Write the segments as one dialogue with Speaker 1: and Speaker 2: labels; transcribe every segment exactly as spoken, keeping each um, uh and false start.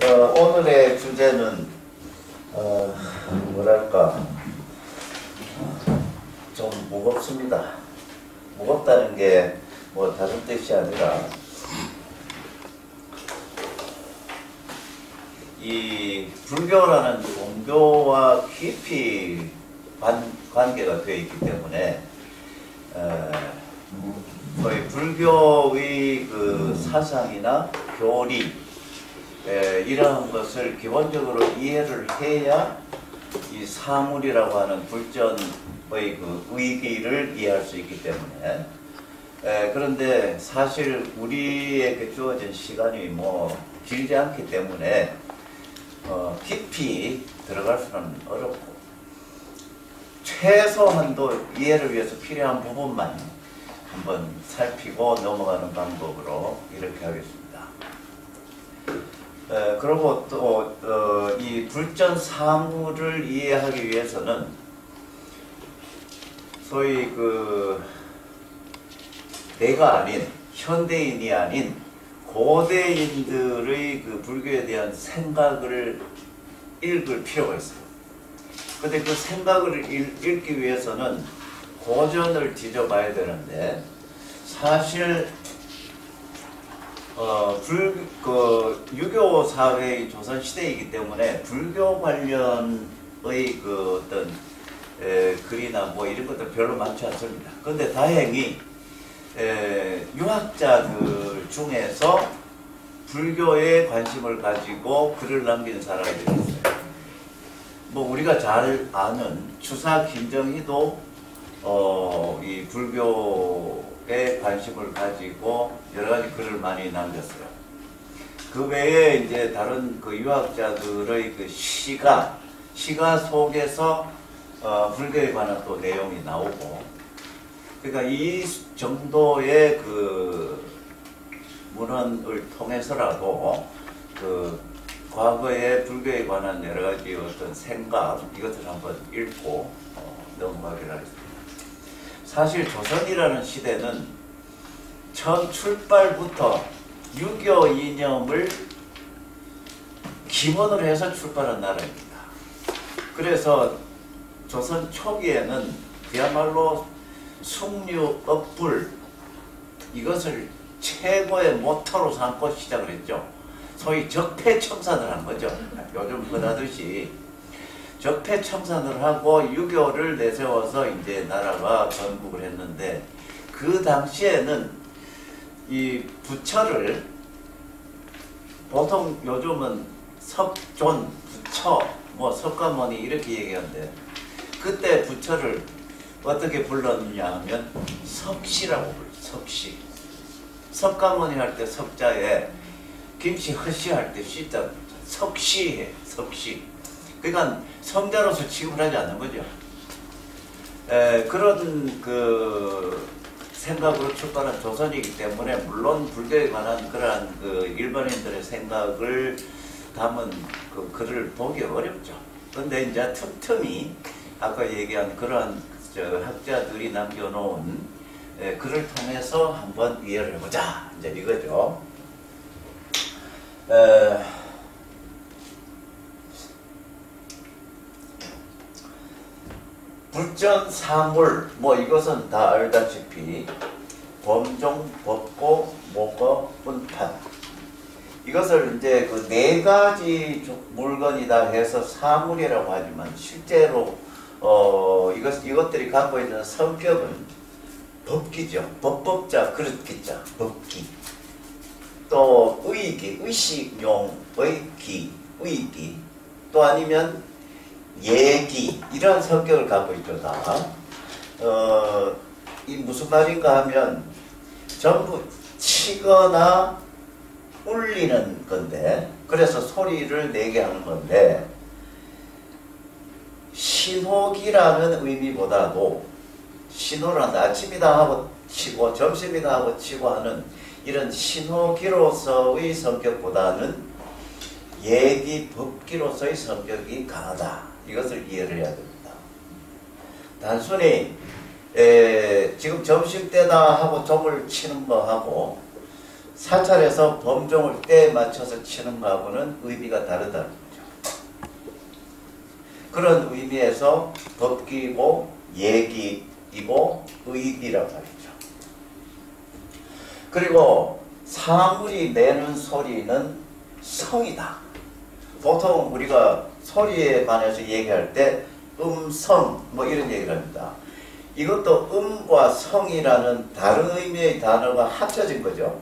Speaker 1: 어, 오늘의 주제는 어, 뭐랄까 좀 무겁습니다. 무겁다는 게 뭐 다른 뜻이 아니라 이 불교라는 종교와 깊이 관, 관계가 되어 있기 때문에 어, 거의 불교의 그 사상이나 교리 에, 이러한 것을 기본적으로 이해를 해야 이 사물이라고 하는 불전의 그 의기를 이해할 수 있기 때문에 에, 그런데 사실 우리에게 주어진 시간이 뭐 길지 않기 때문에 어, 깊이 들어갈 수는 어렵고 최소한도 이해를 위해서 필요한 부분만 한번 살피고 넘어가는 방법으로 이렇게 하겠습니다. 에, 그리고 또 이 어, 불전 사물을 이해하기 위해서는 소위 그 내가 아닌 현대인이 아닌 고대인들의 그 불교에 대한 생각을 읽을 필요가 있어요. 근데 그 생각을 읽, 읽기 위해서는 고전을 뒤져봐야 되는데 사실 어, 불, 그 유교 사회의 조선 시대이기 때문에 불교 관련의 그 어떤 에, 글이나 뭐 이런 것들 별로 많지 않습니다. 그런데 다행히 에, 유학자들 중에서 불교에 관심을 가지고 글을 남기는 사람들이 있어요. 뭐 우리가 잘 아는 추사 김정희도 어, 이 불교에 관심을 가지고 여러 가지 글을 많이 남겼어요. 그 외에 이제 다른 그 유학자들의 그 시가 시가 속에서 어, 불교에 관한 또 내용이 나오고. 그러니까 이 정도의 그 문헌을 통해서라도 그 과거의 불교에 관한 여러 가지 어떤 생각 이것을 한번 읽고 어, 넘어가기로 하겠습니다. 사실 조선이라는 시대는 첫 출발부터 유교 이념을 기본으로 해서 출발한 나라입니다. 그래서 조선 초기에는 그야말로 숭류, 업불 이것을 최고의 모토로 삼고 시작을 했죠. 소위 적폐청산을 한 거죠. 요즘 흔하듯이 적폐청산을 하고 유교를 내세워서 이제 나라가 건국을 했는데 그 당시에는 이 부처를 보통 요즘은 석존, 부처, 뭐 석가모니 이렇게 얘기하는데 그때 부처를 어떻게 불렀느냐 하면 석시라고 불러요. 석시. 석가모니 할 때 석자에 김씨 허씨 할 때 씨자 석시해. 석시. 그러니까 성자로서 취급을 하지 않는 거죠. 에, 그런 그 생각으로 출발한 조선이기 때문에 물론 불교에 관한 그러한 그 일반인들의 생각을 담은 그 글을 보기 어렵죠. 그런데 이제 틈틈이 아까 얘기한 그러한 저 학자들이 남겨놓은 에, 글을 통해서 한번 이해를 해보자. 이제 이거죠. 에, 불전 사물, 뭐 이것은 다 알다시피 범종, 법고, 목어, 운판. 이것을 이제 그 네 가지 물건이다 해서 사물이라고 하지만 실제로 어 이것 이것들이 갖고 있는 성격은 법기죠. 법법자, 그릇기자, 법기. 또 의기, 의식용의 기, 의기. 또 아니면 예기 이런 성격을 갖고 있죠. 다. 어, 이 무슨 말인가 하면 전부 치거나 울리는 건데 그래서 소리를 내게 하는 건데 신호기라는 의미보다도 신호란 아침이다 하고 치고 점심이다 하고 치고 하는 이런 신호기로서의 성격보다는 예기 법기로서의 성격이 강하다. 이것을 이해를 해야 됩니다. 단순히 에, 지금 점심때다 하고 종을 치는 거하고 사찰에서 범종을 때에 맞춰서 치는 거하고는 의미가 다르다는 거죠. 그런 의미에서 법기이고 예기이고 의기라고 하죠. 그리고 사물이 내는 소리는 성이다. 보통 우리가 소리에 관해서 얘기할 때 음성 뭐 이런 얘기를 합니다. 이것도 음과 성이라는 다른 의미의 단어가 합쳐진 거죠.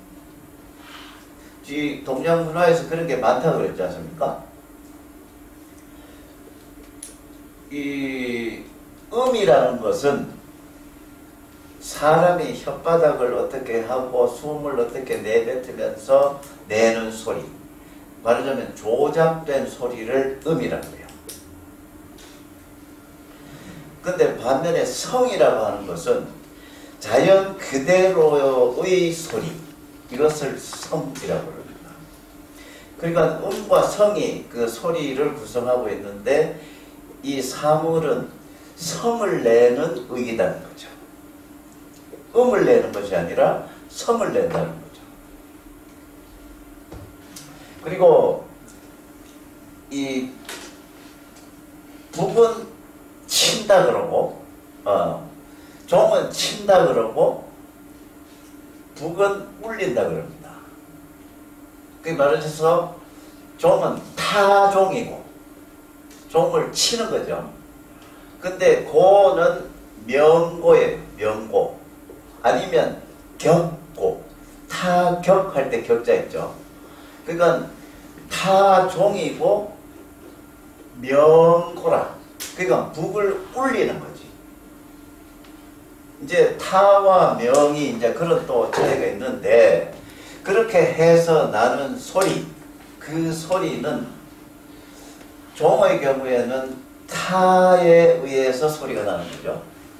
Speaker 1: 이 동양 문화에서 그런 게 많다고 그랬지 않습니까? 이 음이라는 것은 사람이 혓바닥을 어떻게 하고 숨을 어떻게 내뱉으면서 내는 소리, 말하자면 조작된 소리를 음이라고 해요. 근데 반면에 성이라고 하는 것은 자연 그대로의 소리, 이것을 성이라고 합니다. 그러니까 음과 성이 그 소리를 구성하고 있는데 이 사물은 성을 내는 의기라는 거죠. 음을 내는 것이 아니라 성을 낸다는 거죠. 그리고 이 북은 친다 그러고 어, 종은 친다 그러고 북은 울린다 그럽니다. 그 말해서 종은 타종이고 종을 치는 거죠. 근데 고는 명고예요. 명고. 아니면 격고. 타격할 때 격자 있죠. 그러니까 타종이고 명고라. 그러니까 북을 울리는 거지. 이제 타와 명이 이제 그런 또 차이가 있는데 그렇게 해서 나는 소리, 그 소리는 종의 경우에는 타에 의해서 소리가 나는 거죠.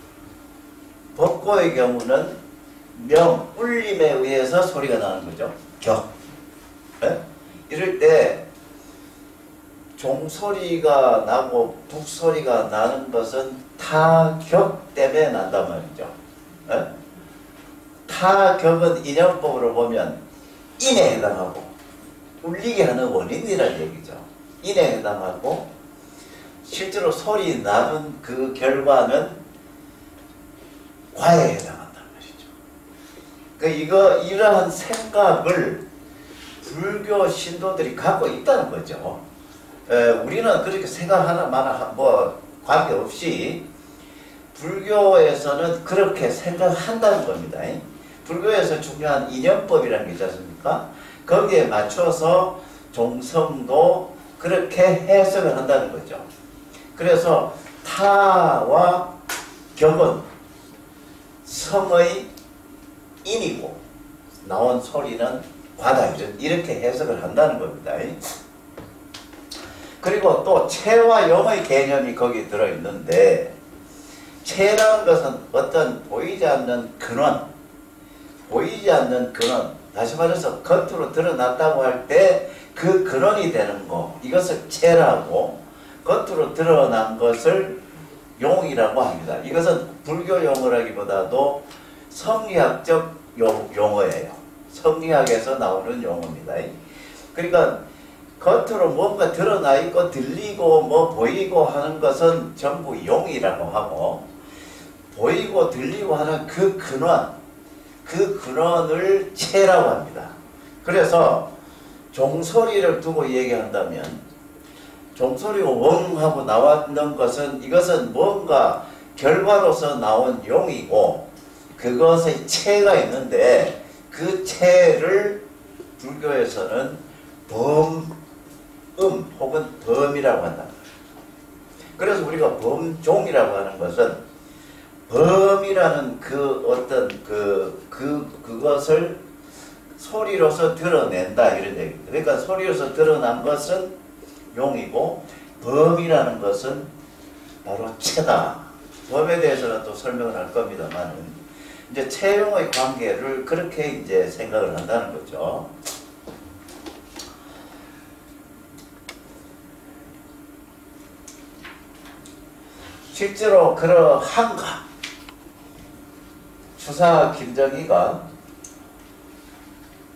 Speaker 1: 법고의 경우는 명, 울림에 의해서 소리가 나는 거죠. 격. 네? 이럴 때 종소리가 나고 북소리가 나는 것은 타격 때문에 난단 말이죠. 네? 타격은 인연법으로 보면 인에 해당하고 울리게 하는 원인이라는 얘기죠. 인에 해당하고 실제로 소리 나는 그 결과는 과에 해당한단 말이죠. 그 이거 이러한 생각을 불교 신도들이 갖고 있다는 거죠. 에, 우리는 그렇게 생각하나 마나 뭐 관계없이 불교에서는 그렇게 생각한다는 겁니다. 불교에서 중요한 인연법이라는 게 있지 않습니까? 거기에 맞춰서 종성도 그렇게 해석을 한다는 거죠. 그래서 타와 격은 성의 인이고 나온 소리는 과다, 이렇게 해석을 한다는 겁니다. 그리고 또 체와 용의 개념이 거기 들어있는데 체라는 것은 어떤 보이지 않는 근원, 보이지 않는 근원, 다시 말해서 겉으로 드러났다고 할 때 그 근원이 되는 거, 이것을 체라고, 겉으로 드러난 것을 용이라고 합니다. 이것은 불교 용어라기보다도 성리학적 용, 용어예요. 성리학에서 나오는 용어입니다. 그러니까 겉으로 뭔가 드러나 있고 들리고 뭐 보이고 하는 것은 전부 용이라고 하고, 보이고 들리고 하는 그 근원, 그 근원을 체라고 합니다. 그래서 종소리를 두고 얘기한다면 종소리가 웡 하고 나왔는 것은 이것은 뭔가 결과로서 나온 용이고 그것의 체가 있는데 그 체를 불교에서는 범, 음 혹은 범이라고 한다. 그래서 우리가 범종이라고 하는 것은 범이라는 그 어떤 그, 그, 그것을 소리로서 드러낸다 이런 얘기입니다. 그러니까 소리로서 드러난 것은 용이고 범이라는 것은 바로 체다. 범에 대해서는 또 설명을 할 겁니다만 이제 체용의 관계를 그렇게 이제 생각을 한다는 거죠. 실제로 그러한가 추사 김정희가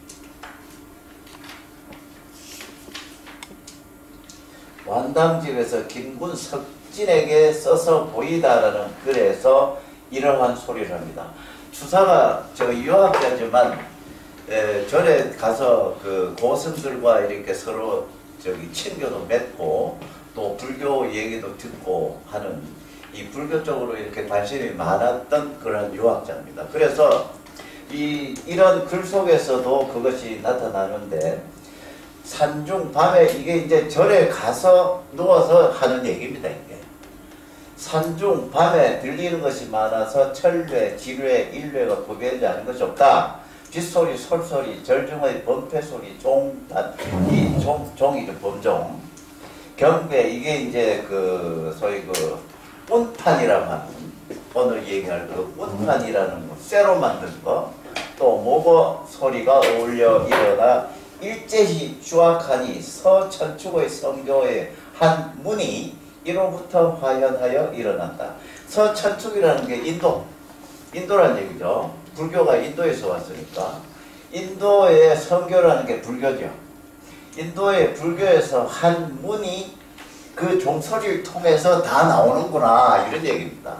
Speaker 1: 완당집에서 김군 석진에게 써서 보이다라는 글에서 이러한 소리를 합니다. 주사가 저 유학자지만 에, 절에 가서 그 고승들과 이렇게 서로 저기 친교도 맺고 또 불교 얘기도 듣고 하는 이 불교 쪽으로 이렇게 관심이 많았던 그런 유학자입니다. 그래서 이 이런 글 속에서도 그것이 나타나는데 산중 밤에 이게 이제 절에 가서 누워서 하는 얘기입니다. 이게 산중 밤에 들리는 것이 많아서 철외, 지뢰, 일외가 구별되지 않은 것이 없다. 빗소리, 솔소리, 절중의 범패소리, 종단, 이 종, 종이죠, 범종. 경배, 이게 이제 그, 소위 그, 운판이라고 하는, 오늘 얘기할 그 운판이라는 거, 쇠로 만든 거, 또 모고 소리가 어울려 일어나 일제히 추악하니 서천축의 성교의 한 문이 이로부터 화현하여 일어난다. 서천축이라는 게 인도, 인도라는 얘기죠. 불교가 인도에서 왔으니까. 인도의 성교라는 게 불교죠. 인도의 불교에서 한 문이 그 종소리를 통해서 다 나오는구나, 이런 얘기입니다.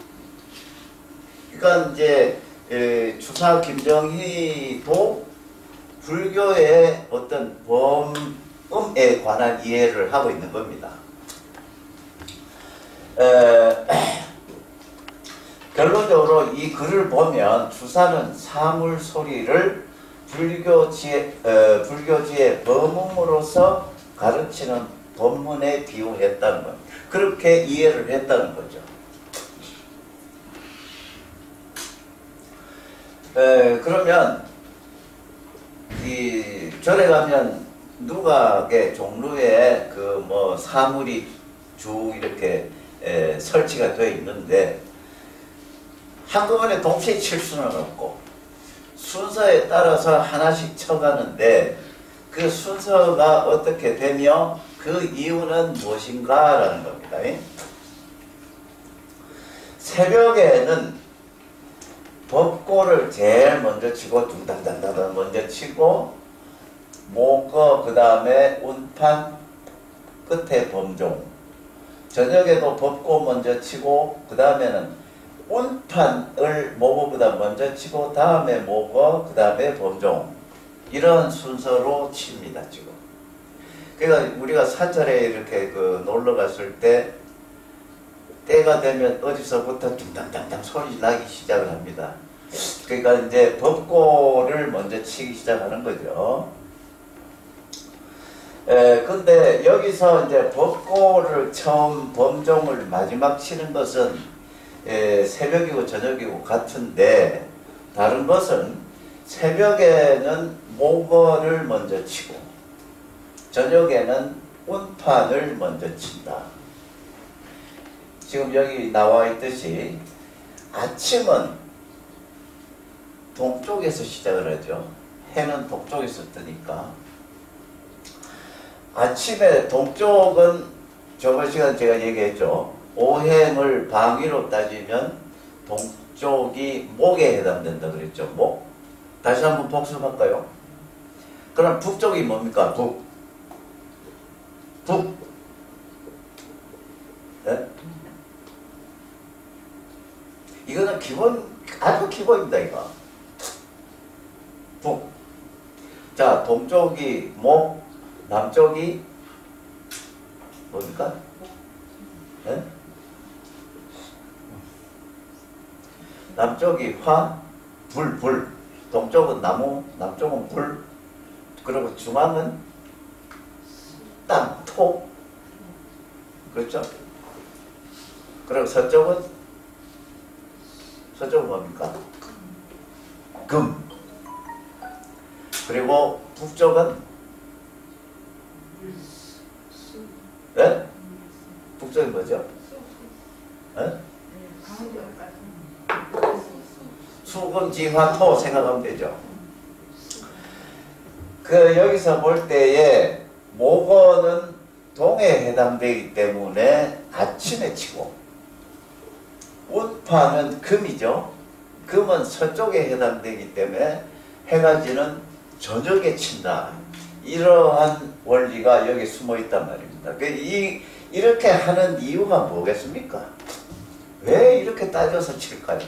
Speaker 1: 그러니까 이제 에, 주사 김정희도 불교의 어떤 범음에 관한 이해를 하고 있는 겁니다. 에, 결론적으로 이 글을 보면 주사는 사물 소리를 불교지의, 어, 불교지의 범음으로서 가르치는 법문에 비유했다는 것. 그렇게 이해를 했다는 거죠. 에, 그러면 이 절에 가면 누각의 종루에 그 뭐 사물이 쭉 이렇게 에, 설치가 되어 있는데 한꺼번에 동시에 칠 수는 없고 순서에 따라서 하나씩 쳐가는데 그 순서가 어떻게 되며 그 이유는 무엇인가 라는 겁니다. 새벽에는 법고를 제일 먼저 치고 둥당당당 먼저 치고 모거 그 다음에 운판 끝에 범종, 저녁에도 법고 먼저 치고 그 다음에는 운판을 모거보다 먼저 치고 다음에 모거 그 다음에 범종, 이런 순서로 칩니다. 지금 그러니까 우리가 사찰에 이렇게 그 놀러 갔을 때 때가 되면 어디서부터 둥당당당 소리 나기 시작을 합니다. 그러니까 이제 법고를 먼저 치기 시작하는 거죠. 에, 근데 여기서 이제 법고를 처음 범종을 마지막 치는 것은 에, 새벽이고 저녁이고 같은데 다른 것은 새벽에는 모거를 먼저 치고 저녁에는 운판을 먼저 친다. 지금 여기 나와 있듯이 아침은 동쪽에서 시작을 하죠. 해는 동쪽에서 뜨니까. 아침에 동쪽은 저번 시간 제가 얘기했죠. 오행을 방위로 따지면 동쪽이 목에 해당된다 그랬죠. 목. 다시 한번 복습할까요? 그럼 북쪽이 뭡니까? 북. 북. 네? 이거는 기본, 아주 기본입니다, 이거. 북. 자, 동쪽이 목, 남쪽이 뭡니까? 네? 남쪽이 화, 불, 불. 동쪽은 나무, 남쪽은 불. 그리고 중앙은 땅, 토. 그렇죠? 그리고 서쪽은, 서쪽은 뭡니까? 금. 그리고 북쪽은, 네? 북쪽이 뭐죠? 네? 수금지화토 생각하면 되죠. 그 여기서 볼 때에 모거는 동에 해당되기 때문에 아침에 치고 운파는 금이죠. 금은 서쪽에 해당되기 때문에 해가 지는 저녁에 친다. 이 이러한 원리가 여기 숨어 있단 말입니다. 그 이, 이렇게 하는 이유가 뭐겠습니까? 왜 이렇게 따져서 칠까요?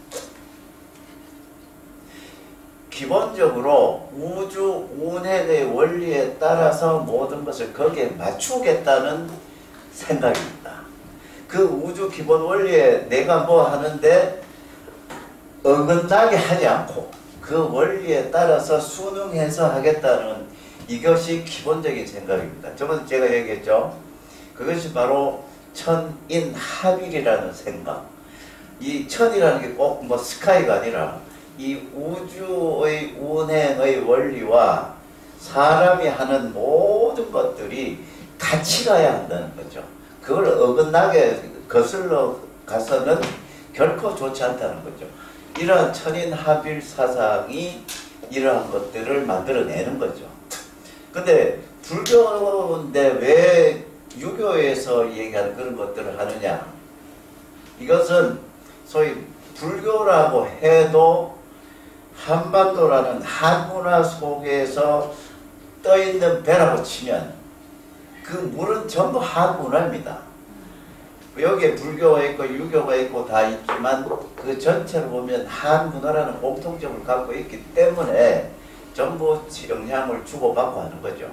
Speaker 1: 기본적으로 우주 운행의 원리에 따라서 모든 것을 거기에 맞추겠다는 생각입니다. 그 우주 기본 원리에 내가 뭐 하는데 어긋나게 하지 않고 그 원리에 따라서 순응해서 하겠다는 이것이 기본적인 생각입니다. 저번에 제가 얘기했죠. 그것이 바로 천인합일이라는 생각. 이 천이라는 게 꼭 뭐 스카이가 아니라 이 우주의 운행의 원리와 사람이 하는 모든 것들이 같이 가야 한다는 거죠. 그걸 어긋나게 거슬러 가서는 결코 좋지 않다는 거죠. 이러한 천인합일 사상이 이러한 것들을 만들어내는 거죠. 근데 불교인데 왜 유교에서 얘기하는 그런 것들을 하느냐? 이것은 소위 불교라고 해도 한반도라는 한문화 속에서 떠있는 배라고 치면 그 물은 전부 한문화입니다. 여기에 불교가 있고 유교가 있고 다 있지만 그 전체를 보면 한문화라는 공통점을 갖고 있기 때문에 전부 영향을 주고받고 하는 거죠.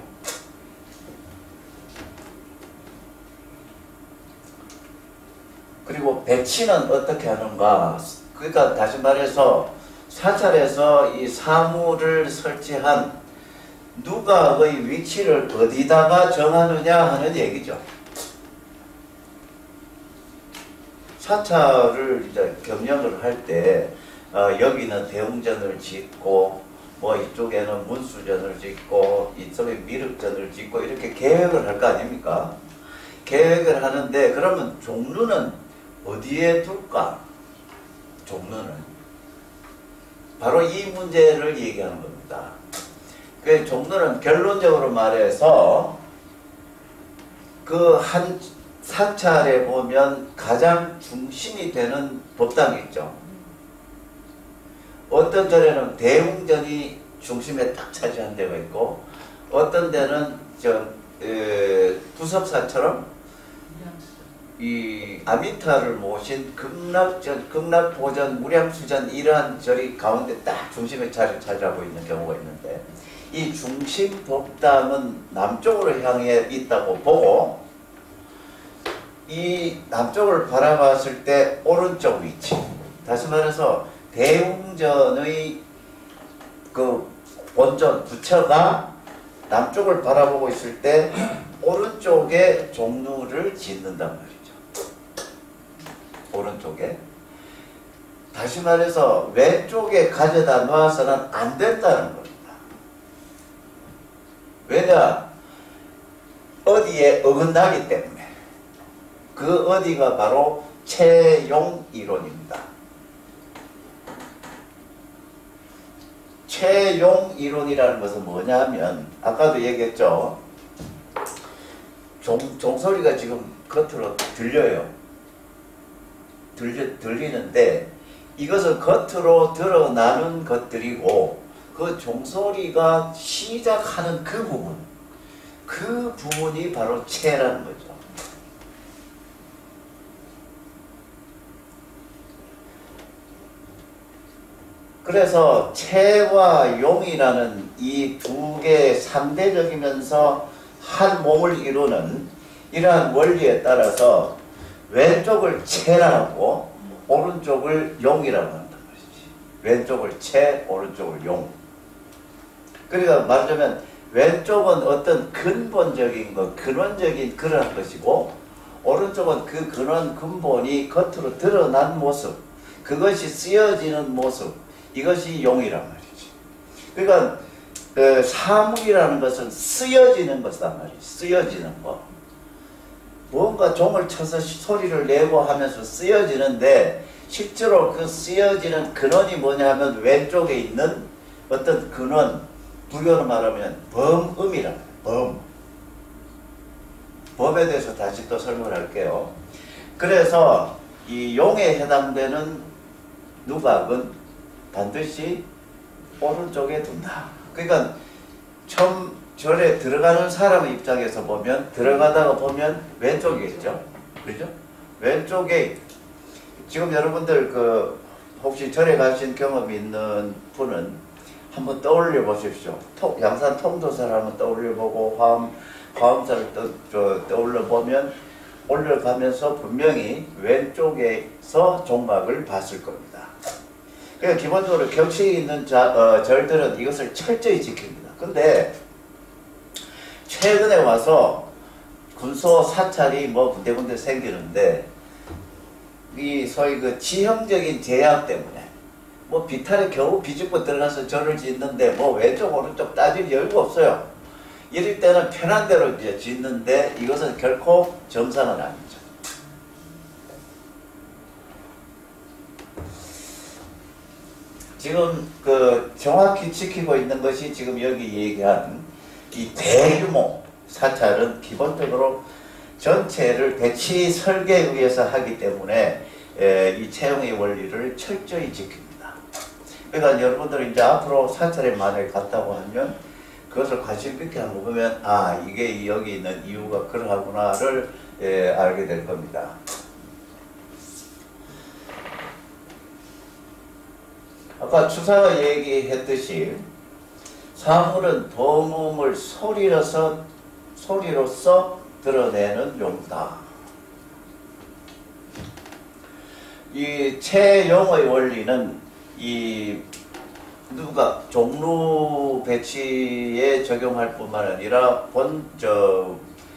Speaker 1: 그리고 배치는 어떻게 하는가? 그러니까 다시 말해서 사찰에서 이 사무를 설치한 누가의 위치를 어디다가 정하느냐 하는 얘기죠. 사찰을 이제 경영을 할 때 어, 여기는 대웅전을 짓고 뭐 이쪽에는 문수전을 짓고 이쪽에 미륵전을 짓고 이렇게 계획을 할 거 아닙니까? 계획을 하는데 그러면 종루는 어디에 둘까? 종루는 바로 이 문제를 얘기하는 겁니다. 그 종루는 결론적으로 말해서 그 한 사찰에 보면 가장 중심이 되는 법당이 있죠. 어떤 절에는 대웅전이 중심에 딱 차지한 데가 있고 어떤 데는 저 에, 부석사처럼 이 아미타를 모신 극락전, 극락보전, 무량수전 이러한 절이 가운데 딱 중심에 자리를 차지하고 있는 경우가 있는데 이 중심 법당은 남쪽으로 향해 있다고 보고 이 남쪽을 바라봤을 때 오른쪽 위치, 다시 말해서 대웅전의 그 본전 부처가 남쪽을 바라보고 있을 때 오른쪽에 종루를 짓는단 말이죠. 오른쪽에. 다시 말해서 왼쪽에 가져다 놓아서는 안 된다는 겁니다. 왜냐? 어디에 어긋나기 때문에. 그 어디가 바로 채용 이론입니다. 채용 이론이라는 것은 뭐냐 하면 아까도 얘기했죠. 종, 종소리가 지금 겉으로 들려요. 들려, 들리는데 이것은 겉으로 드러나는 것들이고 그 종소리가 시작하는 그 부분, 그 부분이 바로 채라는 거죠. 그래서 채와 용이라는 이 두 개의 상대적이면서 한 몸을 이루는 이러한 원리에 따라서 왼쪽을 채라고 오른쪽을 용이라고 한단 말이지. 왼쪽을 채, 오른쪽을 용. 그러니까 말하자면 왼쪽은 어떤 근본적인 것, 근원적인 그런 것이고 오른쪽은 그 근원, 근본이 겉으로 드러난 모습, 그것이 쓰여지는 모습, 이것이 용이란 말이지. 그러니까 그 사물이라는 것은 쓰여지는 것이란 말이지. 쓰여지는 것. 뭔가 종을 쳐서 소리를 내고 하면서 쓰여지는데 실제로 그 쓰여지는 근원이 뭐냐 하면 왼쪽에 있는 어떤 근원, 불교로 말하면 범음이란 말이에요. 범. 범에 대해서 다시 또 설명을 할게요. 그래서 이 용에 해당되는 누각은 반드시 오른쪽에 둔다. 그러니까 처음 절에 들어가는 사람 입장에서 보면 들어가다가 보면 왼쪽이겠죠. 그죠? 왼쪽에 지금 여러분들 그 혹시 절에 가신 경험이 있는 분은 한번 떠올려 보십시오. 통, 양산 통도사를 한번 떠올려 보고 화엄, 화엄사를 떠, 저, 떠올려 보면 올라가면서 분명히 왼쪽에서 종막을 봤을 겁니다. 그러니까 기본적으로 격식이 있는 자, 어, 절들은 이것을 철저히 지킵니다. 근데 최근에 와서 군소 사찰이 뭐 군데군데 생기는데 이 소위 그 지형적인 제약 때문에 뭐 비탈에 겨우 비집고 들어가서 절을 짓는데 뭐 왼쪽 오른쪽 따질 여유가 없어요. 이럴 때는 편한 대로 이제 짓는데 이것은 결코 정상은 아니죠. 지금 그 정확히 지키고 있는 것이 지금 여기 얘기한 이 대규모 사찰은 기본적으로 전체를 배치 설계에 의해서 하기 때문에 에, 이 채용의 원리를 철저히 지킵니다. 그러니까 여러분들 이제 앞으로 사찰에 만약에 갔다고 하면 그것을 관심 있게 한번 보면 아 이게 여기 있는 이유가 그러하구나를 에, 알게 될 겁니다. 아까 추사가 얘기했듯이 사물은 범음을 소리로서 소리로서 드러내는 용도다. 이 채용의 원리는 이 누가 종루 배치에 적용할 뿐만 아니라 본 저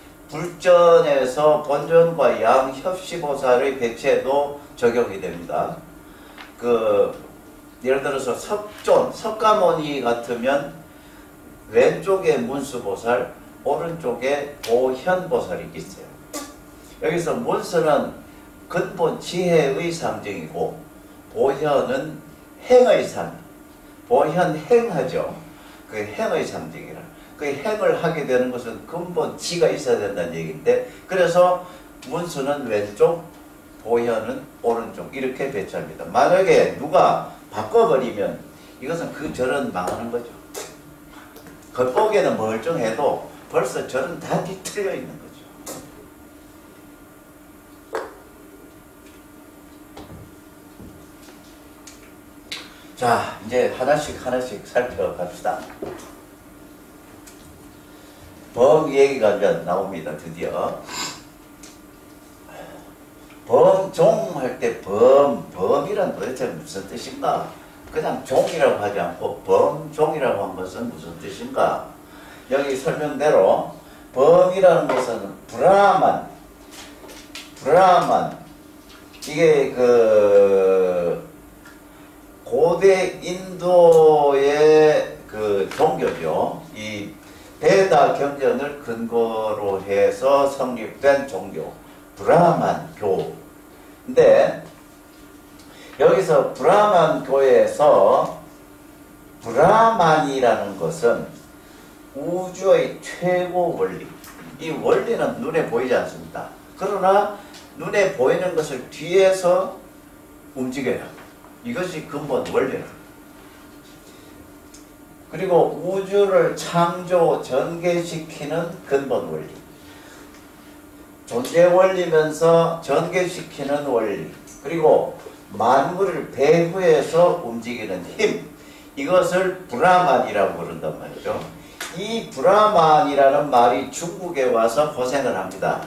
Speaker 1: 불전에서 본전과 양협시보살의 배치에도 적용이 됩니다. 그 예를 들어서 석존, 석가모니 같으면 왼쪽에 문수보살, 오른쪽에 보현보살이 있어요. 여기서 문수는 근본 지혜의 상징이고 보현은 행의 상, 보현 행하죠. 그 행의 상징이라. 그 행을 하게 되는 것은 근본 지가 있어야 된다는 얘기인데 그래서 문수는 왼쪽, 보현은 오른쪽 이렇게 배치합니다. 만약에 누가 바꿔버리면 이것은 그 절은 망하는 거죠. 겉보기에는 멀쩡해도 벌써 절은 다 뒤틀려 있는 거죠. 자, 이제 하나씩 하나씩 살펴갑시다. 범 얘기가 이제 나옵니다. 드디어. 범종 할 때 범, 범이란 도대체 무슨 뜻인가? 그냥 종이라고 하지 않고 범종이라고 한 것은 무슨 뜻인가? 여기 설명대로 범이라는 것은 브라만, 브라만 이게 그 고대 인도의 그 종교죠. 이 베다 경전을 근거로 해서 성립된 종교 브라만교. 근데 여기서 브라만교에서 브라만이라는 것은 우주의 최고 원리. 이 원리는 눈에 보이지 않습니다. 그러나 눈에 보이는 것을 뒤에서 움직여요. 이것이 근본 원리입니다. 그리고 우주를 창조, 전개시키는 근본 원리. 존재 원리면서 전개시키는 원리. 그리고 만물을 배후에서 움직이는 힘. 이것을 브라만이라고 부른단 말이죠. 이 브라만이라는 말이 중국에 와서 고생을 합니다.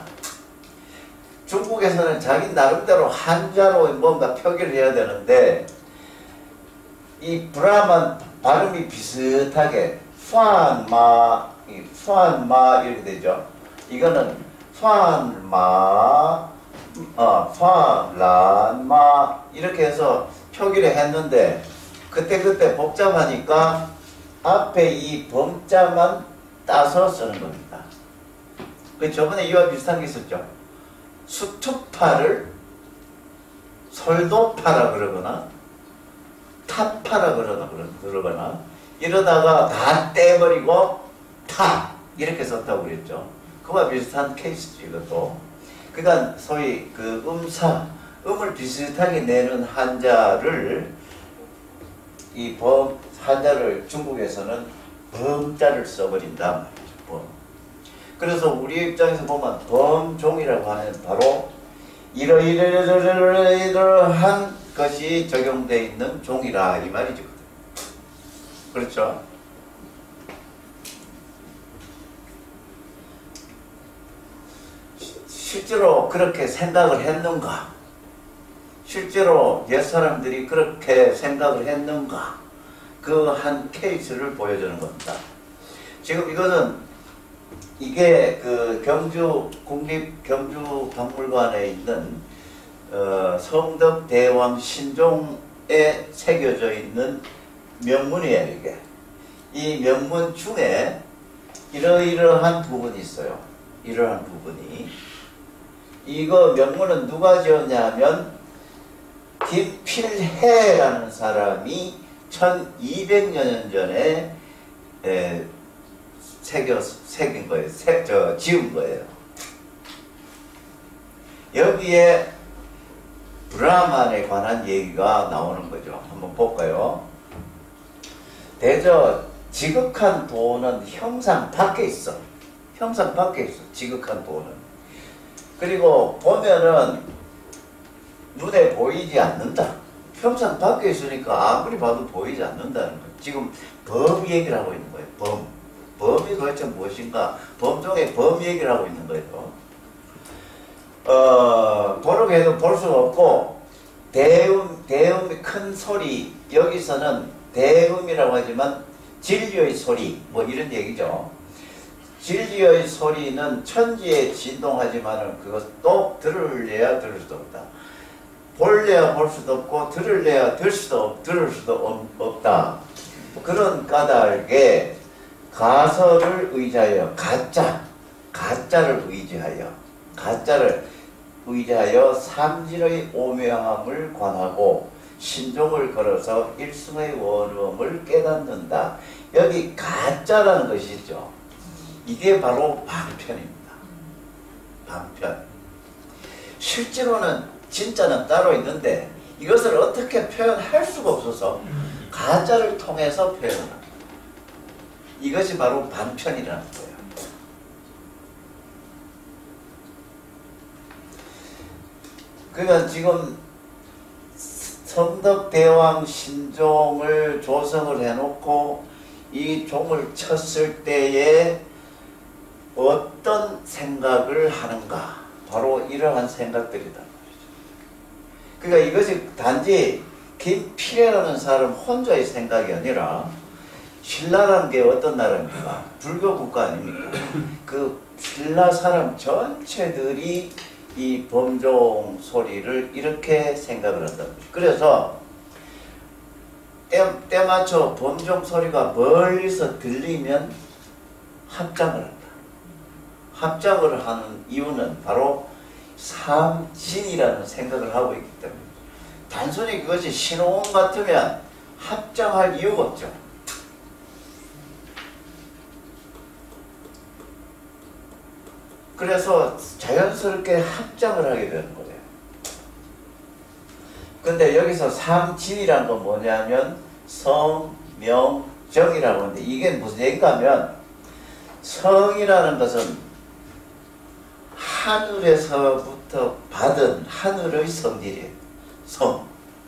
Speaker 1: 중국에서는 자기 나름대로 한자로 뭔가 표기를 해야 되는데 이 브라만 발음이 비슷하게 푸안마, 푸안마 이렇게 되죠. 이거는 푸안마, 어, 푸안란마 이렇게 해서 표기를 했는데 그때그때 복잡하니까 앞에 이 범자만 따서 쓰는 겁니다. 그 저번에 이와 비슷한 게 있었죠. 수투파를 솔도파라 그러거나 타파라 그러나 그러거나 이러다가 다 떼버리고 타 이렇게 썼다고 그랬죠. 그와 비슷한 케이스죠 이것도. 그러니까 소위 그 음사 음을 비슷하게 내는 한자를 이 범 한자를 중국에서는 범자를 써버린다 말이죠. 범. 그래서 우리 입장에서 보면 범종이라고 하는 바로 이러이러이러이러한 것이 적용되어 있는 종이라 이 말이죠. 그렇죠? 실제로 그렇게 생각을 했는가? 실제로 옛사람들이 그렇게 생각을 했는가? 그 한 케이스를 보여주는 겁니다. 지금 이거는 이게 그 경주 국립 경주 박물관에 있는 어, 성덕대왕 신종에 새겨져 있는 명문이에요. 이게 이 명문 중에 이러이러한 부분이 있어요. 이러한 부분이 이거 명문은 누가 지었냐면 김필해라는 사람이 천이백여 년 전에 에, 새겨, 새긴 거예요. 새, 저, 지은 거예요. 여기에 브라만에 관한 얘기가 나오는 거죠. 한번 볼까요? 대저 지극한 도는 형상 밖에 있어. 형상 밖에 있어. 지극한 도는. 그리고 보면은 눈에 보이지 않는다. 형상 밖에 있으니까 아무리 봐도 보이지 않는다는 거예요. 지금 범 얘기를 하고 있는 거예요. 범. 범이 도대체 무엇인가? 범종의 범 얘기를 하고 있는 거예요. 어, 보려고 해도 볼 수가 없고, 대음, 대음이 큰 소리, 여기서는 대음이라고 하지만 진리의 소리, 뭐 이런 얘기죠. 진리의 소리는 천지에 진동하지만은 그것도 들을래야 들을 수도 없다. 볼래야 볼 수도 없고, 들을래야 들 수도 없, 들을 수도 없, 없다. 그런 까닭에 가설을 의지하여, 가짜, 가짜를 의지하여, 가짜를 의지하여 삼진의 오묘함을 관하고 신종을 걸어서 일승의 원음을 깨닫는다. 여기 가짜라는 것이 있죠. 이게 바로 방편입니다. 방편. 실제로는 진짜는 따로 있는데 이것을 어떻게 표현할 수가 없어서 가짜를 통해서 표현합니다. 이것이 바로 반편이라는 거예요. 그러니까 지금 성덕대왕 신종을 조성을 해놓고 이 종을 쳤을 때에 어떤 생각을 하는가? 바로 이러한 생각들이다. 그러니까 이것이 단지 김필해라는 사람 혼자의 생각이 아니라 신라라는 게 어떤 나라입니까? 불교 국가 아닙니까? 그 신라 사람 전체들이 이 범종 소리를 이렇게 생각을 한다. 그래서 때, 때 맞춰 범종 소리가 멀리서 들리면 합장을 한다. 합장을 하는 이유는 바로 삼진이라는 생각을 하고 있기 때문에 단순히 그것이 신호음 같으면 합장할 이유가 없죠. 그래서 자연스럽게 합장을 하게 되는 거예요. 근데 여기서 삼진이란 건 뭐냐면 성, 명, 정이라고 하는데 이게 무슨 얘기인가 하면 성이라는 것은 하늘에서부터 받은 하늘의 성질이에요. 성.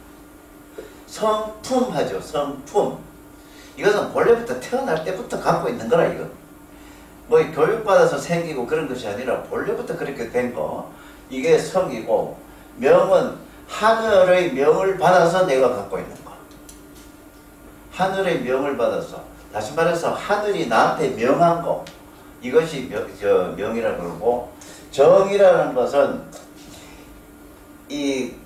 Speaker 1: 성품하죠. 성품. 이것은 본래부터 태어날 때부터 갖고 있는 거라 이거. 뭐 교육받아서 생기고 그런 것이 아니라 본래부터 그렇게 된 거. 이게 성이고 명은 하늘의 명을 받아서 내가 갖고 있는 거. 하늘의 명을 받아서 다시 말해서 하늘이 나한테 명한 거. 이것이 명, 저, 명이라고 그러고 정이라는 것은 이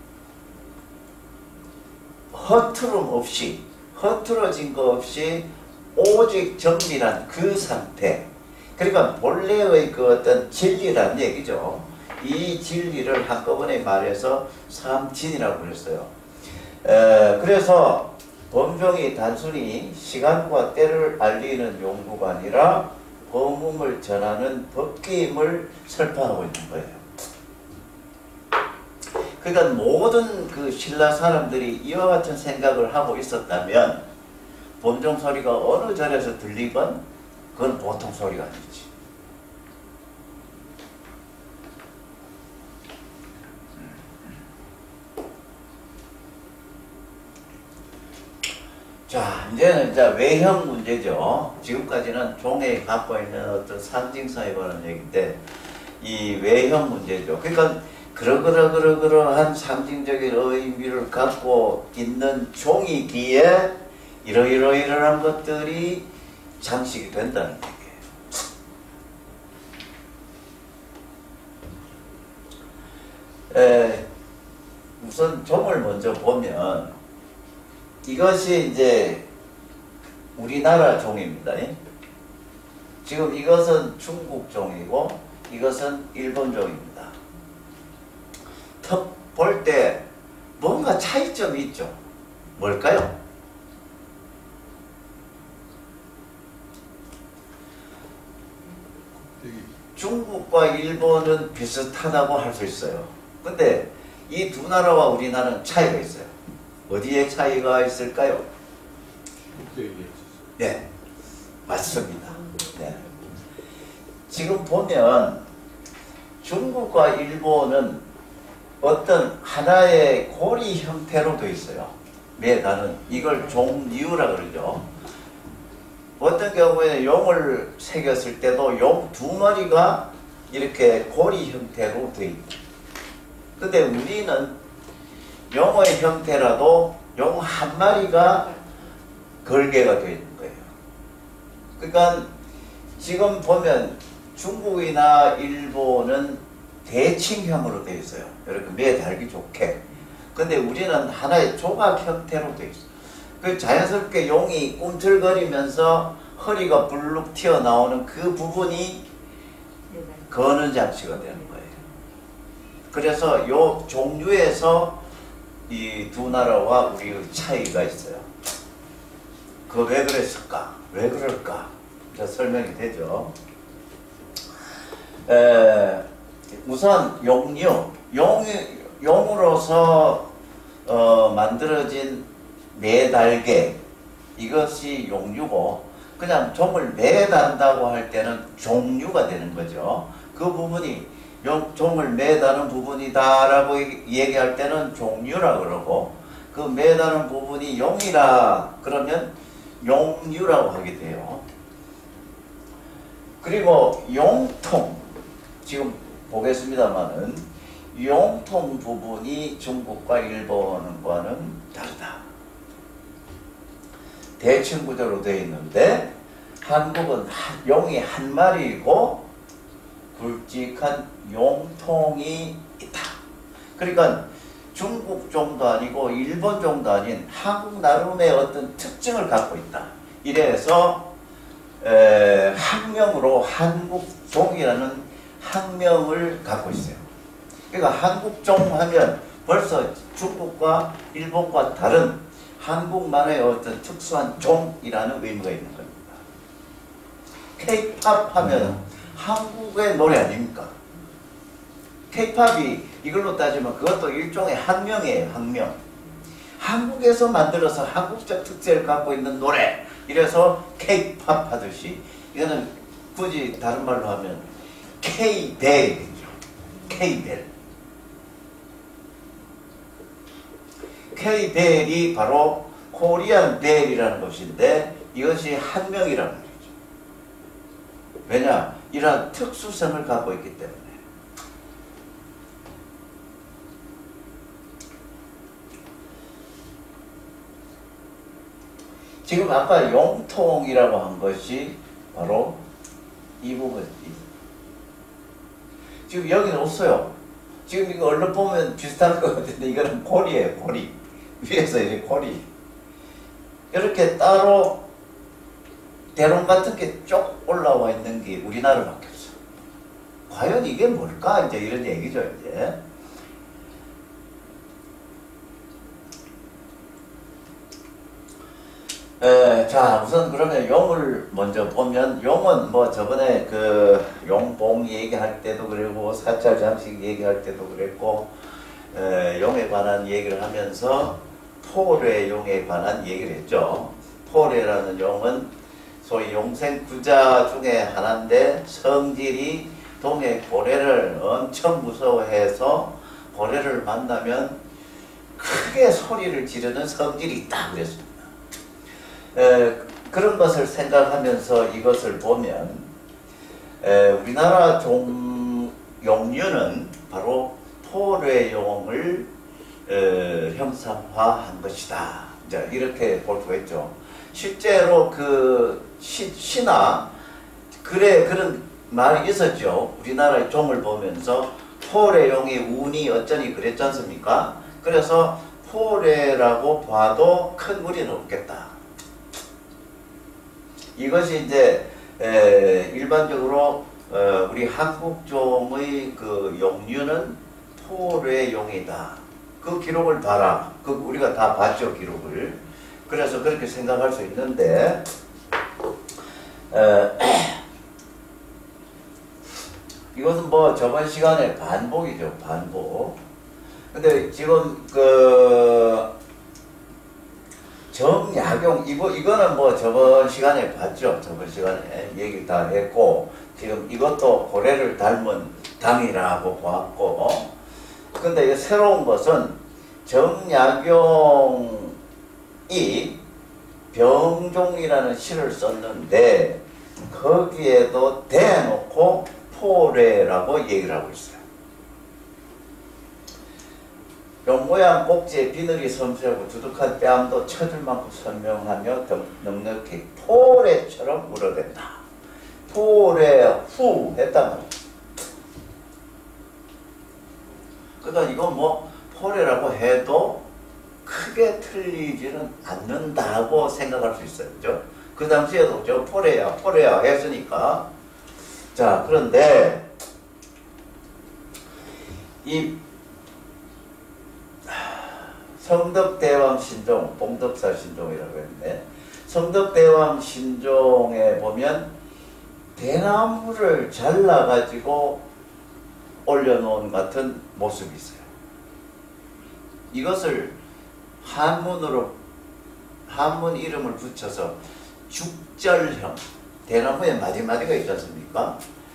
Speaker 1: 허투름 없이 허투러진 거 없이 오직 정밀한 그 상태. 그러니까 본래의 그 어떤 진리란 얘기죠. 이 진리를 한꺼번에 말해서 삼진이라고 그랬어요. 에, 그래서 범종이 단순히 시간과 때를 알리는 용구가 아니라 범음을 전하는 법계임을 설파하고 있는 거예요. 그러니까 모든 그 신라 사람들이 이와 같은 생각을 하고 있었다면 범종 소리가 어느 절에서 들리건 그건 보통 소리가 아니지. 자, 이제는 이제 외형 문제죠. 지금까지는 종에 갖고 있는 어떤 상징성에 관한 얘기인데, 이 외형 문제죠. 그러니까, 그러그러그러그러한 상징적인 의미를 갖고 있는 종이기에 이러이러이러한 것들이 장식이 된다는 얘기예요. 에, 우선 종을 먼저 보면, 이것이 이제 우리나라 종입니다. 지금 이것은 중국 종이고 이것은 일본 종입니다. 턱 볼 때 뭔가 차이점이 있죠. 뭘까요? 중국과 일본은 비슷하다고 할 수 있어요. 근데 이 두 나라와 우리나라는 차이가 있어요. 어디에 차이가 있을까요? 네, 맞습니다. 네. 지금 보면 중국과 일본은 어떤 하나의 고리 형태로 되어 있어요. 매단은 이걸 종류라 그러죠. 어떤 경우에는 용을 새겼을 때도 용 두 마리가 이렇게 고리 형태로 되어 있다. 근데 우리는 용의 형태라도 용 한 마리가 걸개가 되어 있는 거예요. 그러니까 지금 보면 중국이나 일본은 대칭형으로 되어 있어요. 이렇게 매달기 좋게. 근데 우리는 하나의 조각 형태로 되어 있어요. 그 자연스럽게 용이 꿈틀거리면서 허리가 불룩 튀어나오는 그 부분이 거는 장치가 되는 거예요. 그래서 요 종류에서 이 두 나라와 우리의 차이가 있어요. 그 왜 그랬을까? 왜 그럴까? 이제 설명이 되죠. 에, 우선 용류, 용, 용으로서 어, 만들어진 매달개, 이것이 용류고, 그냥 종을 매단다고 할 때는 종류가 되는 거죠. 그 부분이 용, 종을 매다는 부분이다라고 얘기할 때는 종류라 그러고, 그 매다는 부분이 용이라 그러면 용류라고 하게 돼요. 그리고 용통, 지금 보겠습니다만은 용통 부분이 중국과 일본과는 다르다. 대칭 구조로 되어 있는데 한국은 한, 용이 한 마리이고 굵직한 용통이 있다. 그러니까 중국 종도 아니고 일본 종도 아닌 한국 나름의 어떤 특징을 갖고 있다. 이래서 에, 학명으로 한국종이라는 학명을 갖고 있어요. 그러니까 한국종 하면 벌써 중국과 일본과 다른 한국만의 어떤 특수한 종이라는 의미가 있는 겁니다. K-팝 하면 한국의 노래 아닙니까? K-팝이 이걸로 따지면 그것도 일종의 학명이에요. 학명. 한국에서 만들어서 한국적 특색을 갖고 있는 노래, 이래서 K-팝 하듯이 이거는 굳이 다른 말로 하면 K-벨이죠. K-벨. K-벨이 바로 코리안 벨이라는 것인데 이것이 학명이라는 거죠. 왜냐? 이러한 특수성을 갖고 있기 때문에. 지금 아까 용통이라고 한 것이 바로 이 부분. 지금 여기는 없어요. 지금 이거 얼른 보면 비슷할 것 같은데 이거는 고리예요. 고리. 위에서 이렇게 고리. 이렇게 따로 대롱 같은 게 쭉 올라와 있는 게 우리나라밖에 없어. 과연 이게 뭘까? 이제 이런 얘기죠, 이제. 에, 자, 우선 그러면 용을 먼저 보면, 용은 뭐 저번에 그 용봉 얘기할 때도 그랬고, 사찰 장식 얘기할 때도 그랬고, 에, 용에 관한 얘기를 하면서 포레 용에 관한 얘기를 했죠. 포레라는 용은 소위 용생구자 중에 하나인데 성질이 동해 고래를 엄청 무서워해서 고래를 만나면 크게 소리를 지르는 성질이 있다 그랬습니다. 에, 그런 것을 생각하면서 이것을 보면 에, 우리나라 종 용류는 바로 포뢰용을 에, 형상화한 것이다. 이제 이렇게 볼 수가 있죠. 실제로 그 시, 시나 그래 그런 말이 있었죠. 우리나라의 종을 보면서 포뢰용이 운이 어쩌니 그랬지 않습니까? 그래서 포뢰라고 봐도 큰 무리는 없겠다. 이것이 이제 에, 일반적으로 어, 우리 한국종의 그 용류는 포뢰용이다. 그 기록을 봐라. 그 우리가 다 봤죠, 기록을. 그래서 그렇게 생각할 수 있는데 에, 이것은 뭐 저번 시간에 반복이죠, 반복. 근데 지금 그 정약용 이거 이거는 뭐 저번 시간에 봤죠. 저번 시간에 얘기 다 했고 지금 이것도 고래를 닮은 당이라고 보았고. 근데 이게 새로운 것은 정약용이 병종이라는 시를 썼는데 거기에도 대놓고 포뢰라고 얘기를 하고 있어요. 용 모양 꼭지에 비늘이 섬세하고 두둑한 뺨도 쳐줄 만큼 선명하며 넉넉히 포뢰처럼 우러댄다. 포뢰 후 했단 말이에요. 그러니까 이건 뭐 포뢰라고 해도 크게 틀리지는 않는다고 생각할 수 있어요. 그죠? 그 당시에도 저 포뢰야 포뢰야 했으니까. 자, 그런데 이 성덕대왕 신종, 봉덕사 신종이라고 했는데 성덕대왕 신종에 보면 대나무를 잘라가지고 올려놓은 같은 모습이 있어요. 이것을 한문으로 한문 이름을 붙여서 죽절형, 대나무에 마디마디가 있지 않습니까?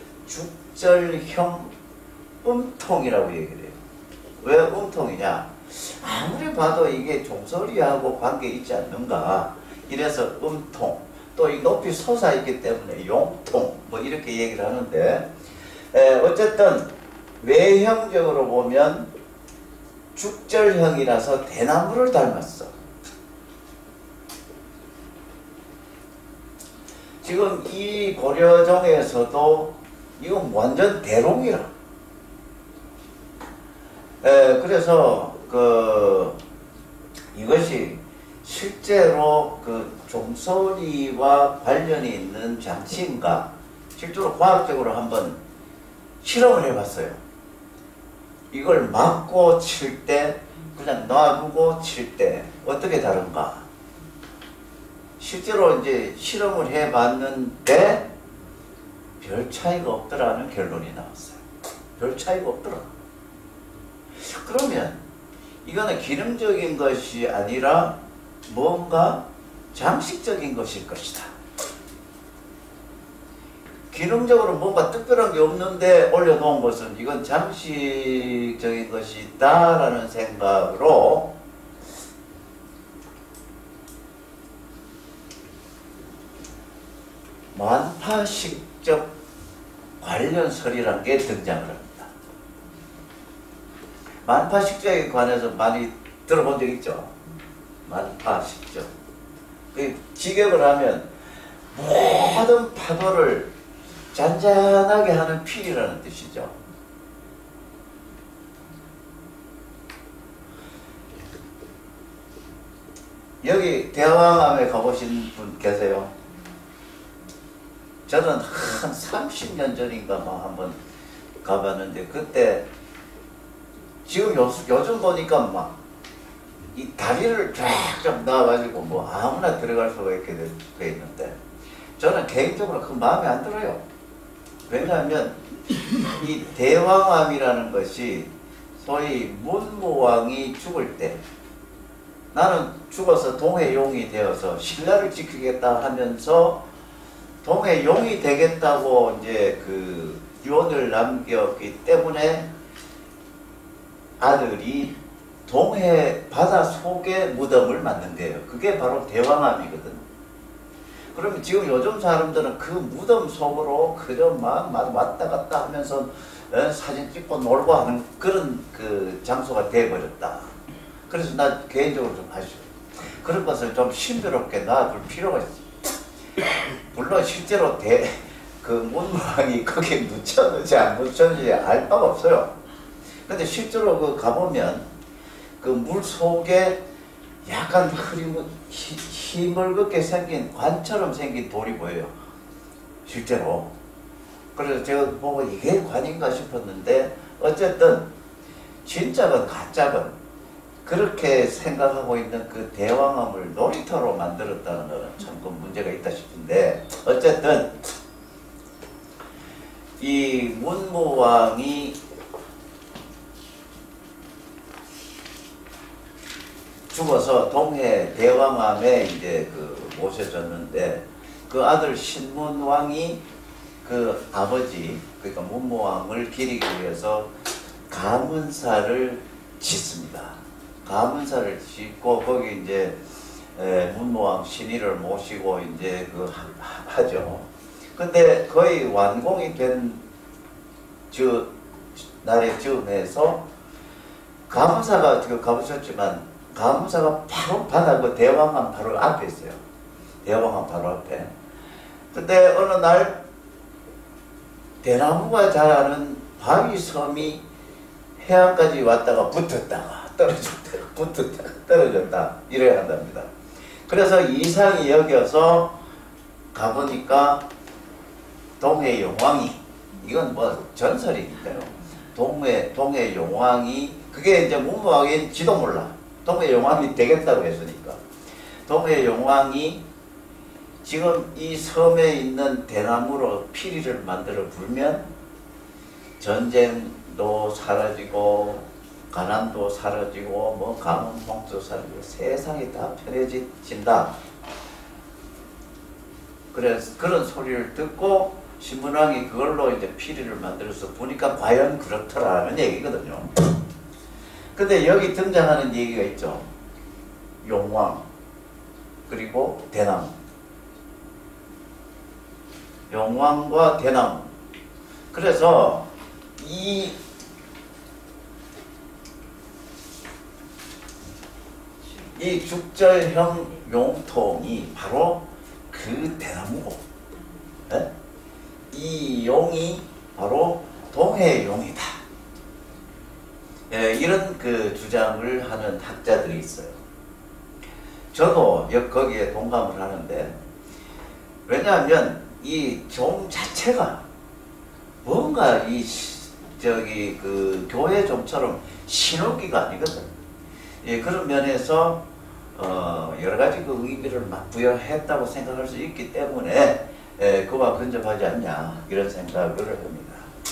Speaker 1: 죽절형 음통이라고 얘기를 해요. 왜 음통이냐? 아무리 봐도 이게 종소리하고 관계 있지 않는가? 이래서 음통, 또 이 높이 솟아있기 때문에 용통, 뭐 이렇게 얘기를 하는데, 에, 어쨌든 외형적으로 보면 죽절형이라서 대나무를 닮았어. 지금 이 고려종에서도 이건 완전 대롱이라. 에, 그래서 그 이것이 실제로 그 종소리와 관련이 있는 장치인가? 실제로 과학적으로 한번 실험을 해봤어요. 이걸 막고 칠 때, 그냥 놔두고 칠 때 어떻게 다른가? 실제로 이제 실험을 해봤는데 별 차이가 없더라는 결론이 나왔어요. 별 차이가 없더라. 그러면 이거는 기능적인 것이 아니라 뭔가 장식적인 것일 것이다. 기능적으로 뭔가 특별한 게 없는데 올려놓은 것은 이건 장식적인 것이 있다라는 생각으로 만파식적 관련설이라는 게 등장을 합니다. 만파식적에 관해서 많이 들어본 적 있죠? 만파식적. 그 직역을 하면 모든 파도를 잔잔하게 하는 필이라는 뜻이죠. 여기 대왕암에 가보신 분 계세요? 저는 한 삼십 년 전인가 뭐 한번 가봤는데 그때 지금 요, 요즘 보니까 막 이 다리를 쫙쫙 놔가지고 뭐 아무나 들어갈 수가 있게 돼 있는데 저는 개인적으로 그 마음에 안 들어요. 왜냐하면 이 대왕암이라는 것이 소위 문무왕이 죽을 때 나는 죽어서 동해용이 되어서 신라를 지키겠다 하면서 동해용이 되겠다고 이제 그 유언을 남겼기 때문에 아들이 동해 바다 속에 무덤을 만든 거예요. 그게 바로 대왕암이거든. 그러면 지금 요즘 사람들은 그 무덤 속으로 그저 막, 막 왔다 갔다 하면서 어, 사진 찍고 놀고 하는 그런 그 장소가 돼버렸다. 그래서 나 개인적으로 좀 아쉬워. 그런 것을 좀 신비롭게 놔둘 필요가 있어. 물론 실제로 대, 그 문무왕이 거기에 묻혔는지 안 묻혔는지 알 바가 없어요. 근데 실제로 그 가보면 그 물 속에 약간 흐리고 희멀겋게 생긴 관처럼 생긴 돌이 보여요. 실제로. 그래서 제가 보고 이게 관인가 싶었는데 어쨌든 진짜건 가짜건 그렇게 생각하고 있는 그 대왕암을 놀이터로 만들었다는 것은 참 그 문제가 있다 싶은데 어쨌든 이 문무왕이 죽어서 동해 대왕암에 이제 그 모셔졌는데 그 아들 신문왕이 그 아버지 그러니까 문무왕을 기리기 위해서 가문사를 짓습니다. 가문사를 짓고 거기 이제 에, 문무왕 신의를 모시고 이제 그 하, 하죠. 근데 거의 완공이 된 저 날의 즈음에서 가문사가 지금 가보셨지만 가문사가 바로 바다 그 대왕암 바로 앞에 있어요. 대왕암 바로 앞에. 근데 어느 날 대나무가 자라는 바위섬이 해안까지 왔다가 붙었다가 떨어졌다가 붙었다가 떨어졌다 이래야 한답니다. 그래서 이상이 여겨서 가보니까 동해 용왕이 이건 뭐 전설이니까요. 동해 동해 용왕이 그게 이제 문무왕이 지도 몰라. 동해 용왕이 되겠다고 했으니까 동해 용왕이 지금 이 섬에 있는 대나무로 피리를 만들어 불면 전쟁도 사라지고 가난도 사라지고 뭐 가뭄 홍수 사라지고 세상이 다 편해진다. 그래서 그런 소리를 듣고 신문왕이 그걸로 이제 피리를 만들어서 보니까 과연 그렇더라는 얘기거든요. 근데 여기 등장하는 얘기가 있죠. 용왕 그리고 대나무. 용왕과 대나무. 그래서 이 이 죽절형 용통이 바로 그 대나무고, 에? 이 용이 바로 동해용이다. 예, 이런 그 주장을 하는 학자들이 있어요. 저도 거기에 동감을 하는데, 왜냐하면 이 종 자체가 뭔가 이 저기 그 교회 종처럼 신호기가 아니거든. 예, 그런 면에서 어, 여러 가지 그 의미를 막 부여했다고 생각할 수 있기 때문에 예, 그와 근접하지 않냐 이런 생각을 합니다.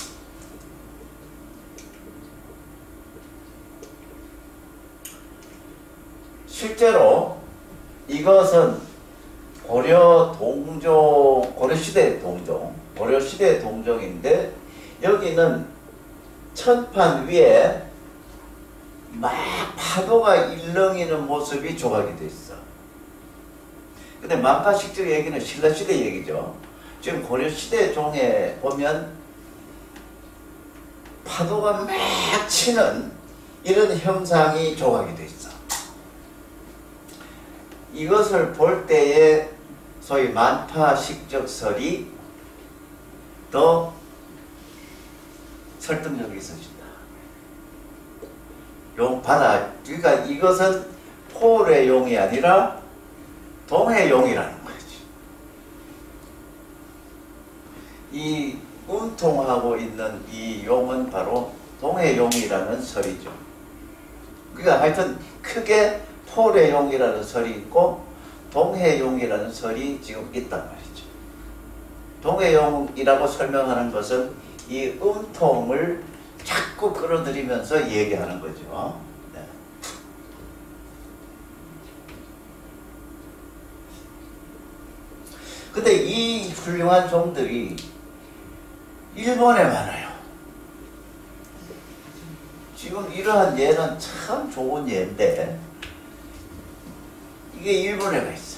Speaker 1: 실제로 이것은 고려 동종, 고려시대 동종, 고려시대 동종인데 여기는 천판 위에 막 파도가 일렁이는 모습이 조각이 돼 있어. 근데 만파식적 얘기는 신라시대 얘기죠. 지금 고려시대 종에 보면 파도가 막 치는 이런 형상이 조각이 돼 있어. 이것을 볼 때에 소위 만파식적설이 더 설득력이 있어진다. 용 바다, 그러니까 이것은 폴의 용이 아니라 동해 용이라는 거지. 이 운통하고 있는 이 용은 바로 동해 용이라는 설이죠. 그러니까 하여튼 크게 폴의 용이라는 설이 있고 동해 용이라는 설이 지금 있단 말이죠. 동해 용이라고 설명하는 것은 이 음통을 자꾸 끌어들이면서 얘기하는 거죠. 네. 근데 이 이 훌륭한 종들이 일본에 많아요. 지금 이러한 예는 참 좋은 예인데 이게 일본에 가 있어.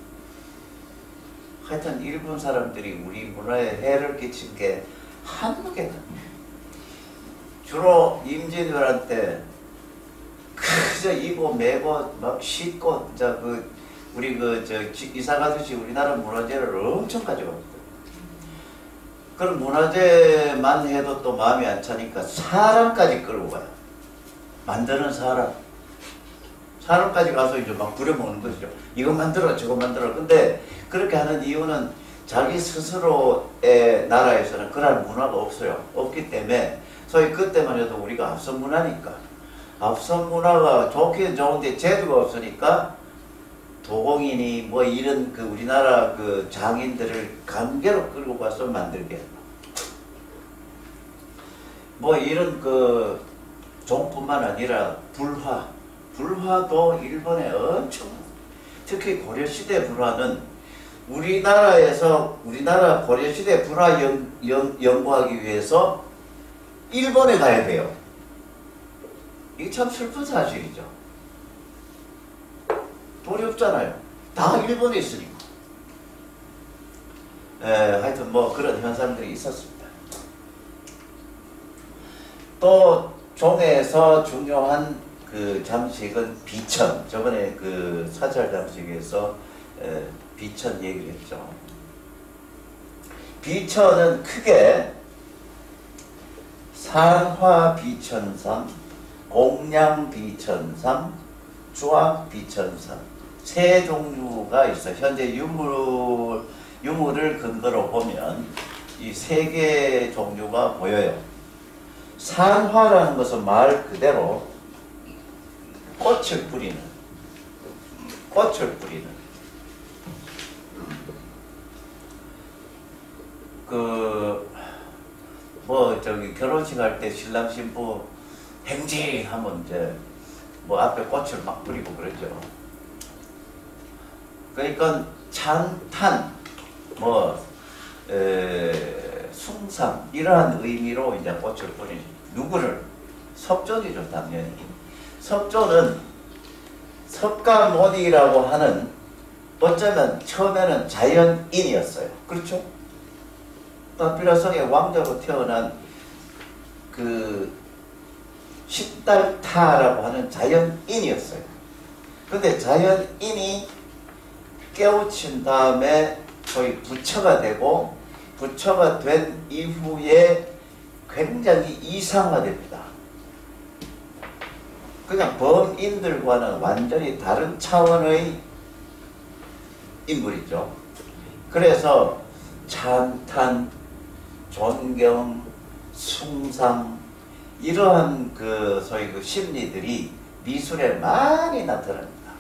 Speaker 1: 하여튼 일본 사람들이 우리 문화에 해를 끼친 게 한두 개가 주로 임진왜란 그저 이고 매고 막 씻고 저그 우리 그 저 이사 가듯이 우리나라 문화재를 엄청 가져갑니다. 그럼 문화재만 해도 또 마음이 안 차니까 사람까지 끌고 가요. 만드는 사람. 사람까지 가서 이제 막 부려먹는 것이죠. 이거 만들어, 저거 만들어. 근데 그렇게 하는 이유는 자기 스스로의 나라에서는 그런 문화가 없어요. 없기 때문에 소위 그때만 해도 우리가 앞선 문화니까 앞선 문화가 좋긴 좋은데 제도가 없으니까 도공인이 뭐 이런 그 우리나라 그 장인들을 강제로 끌고 가서 만들게 뭐 이런 그 종뿐만 아니라 불화 불화도 일본에 엄청 특히 고려시대 불화는 우리나라에서 우리나라 고려시대 불화 연, 연, 연구하기 위해서 일본에 가야 돼요. 이게 참 슬픈 사실이죠. 돈이 없잖아요. 다 일본에 있으니까. 에, 하여튼 뭐 그런 현상들이 있었습니다. 또 종에서 중요한 그 장식은 비천. 저번에 그 사찰 장식에서 에, 비천 얘기를 했죠. 비천은 크게 산화비천삼, 공량비천삼, 주악비천삼 세 종류가 있어. 현재 유물, 유물을 근거로 보면 이 세 개의 종류가 보여요. 산화라는 것은 말 그대로 꽃을 뿌리는, 꽃을 뿌리는. 그, 뭐, 저기, 결혼식 할 때 신랑 신부 행진하면 이제, 뭐, 앞에 꽃을 막 뿌리고 그러죠. 그러니까, 찬탄, 뭐, 에, 숭상, 이러한 의미로 이제 꽃을 뿌리는, 누구를? 석존이죠, 당연히. 석존은 석가모니라고 하는 어쩌면 처음에는 자연인이었어요. 그렇죠? 파피라성의 왕자로 태어난 그 십달타라고 하는 자연인이었어요. 근데 자연인이 깨우친 다음에 소위 부처가 되고 부처가 된 이후에 굉장히 이상화됩니다. 그냥 범인들과는 완전히 다른 차원의 인물이죠. 그래서 찬탄, 존경, 숭상 이러한 그 소위 그 심리들이 미술에 많이 나타납니다.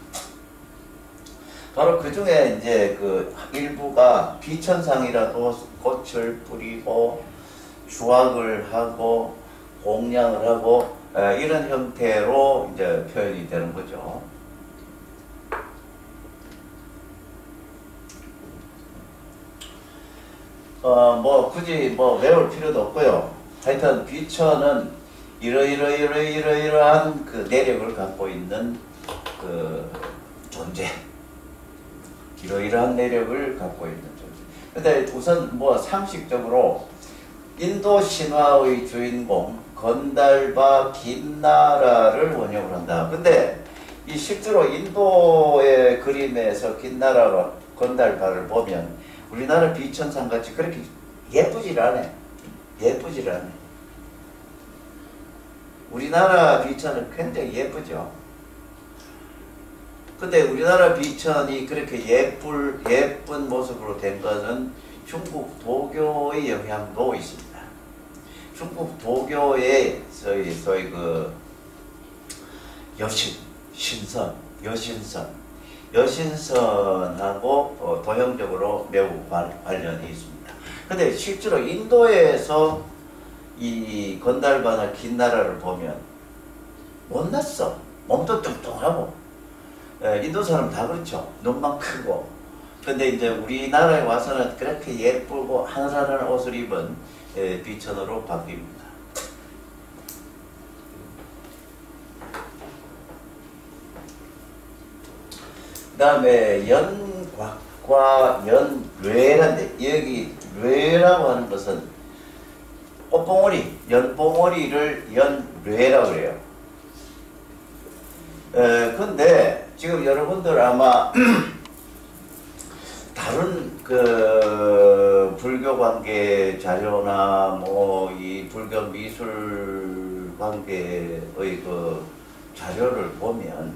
Speaker 1: 바로 그 중에 이제 그 일부가 비천상이라도 꽃을 뿌리고 주악을 하고 공양을 하고 에, 이런 형태로 이제 표현이 되는 거죠. 어, 뭐 굳이 뭐 외울 필요도 없고요. 하여튼 비천은 이러이러이러이러이러한 그 내력을 갖고 있는 그 존재. 이러이러한 내력을 갖고 있는 존재. 근데 우선 뭐 상식적으로 인도 신화의 주인공 건달바 긴나라를 원형을 한다. 근데 이 실제로 인도의 그림에서 긴나라와 건달바를 보면 우리나라 비천상같이 그렇게 예쁘질 않아. 예쁘질 않아. 우리나라 비천은 굉장히 예쁘죠. 근데 우리나라 비천이 그렇게 예쁠, 예쁜 모습으로 된 것은 중국 도교의 영향도 있습니다. 중국 도교의 소위, 소위 그 여신, 신선, 여신선, 여신선하고 어, 도형적으로 매우 관, 관련이 있습니다. 근데 실제로 인도에서 이 건달바나 긴나라를 보면 못났어. 몸도 뚱뚱하고 에, 인도 사람 다 그렇죠. 눈만 크고 근데 이제 우리나라에 와서는 그렇게 예쁘고 하늘하늘 옷을 입은 예, 비천으로 바뀝니다. 그 다음에 연곽과 연뇌란데, 여기 뇌라고 하는 것은 꽃봉오리, 연봉오리를 연뇌라고 그래요. 에, 근데 지금 여러분들 아마 다른 그 불교 관계 자료나 뭐 이 불교 미술 관계의 그 자료를 보면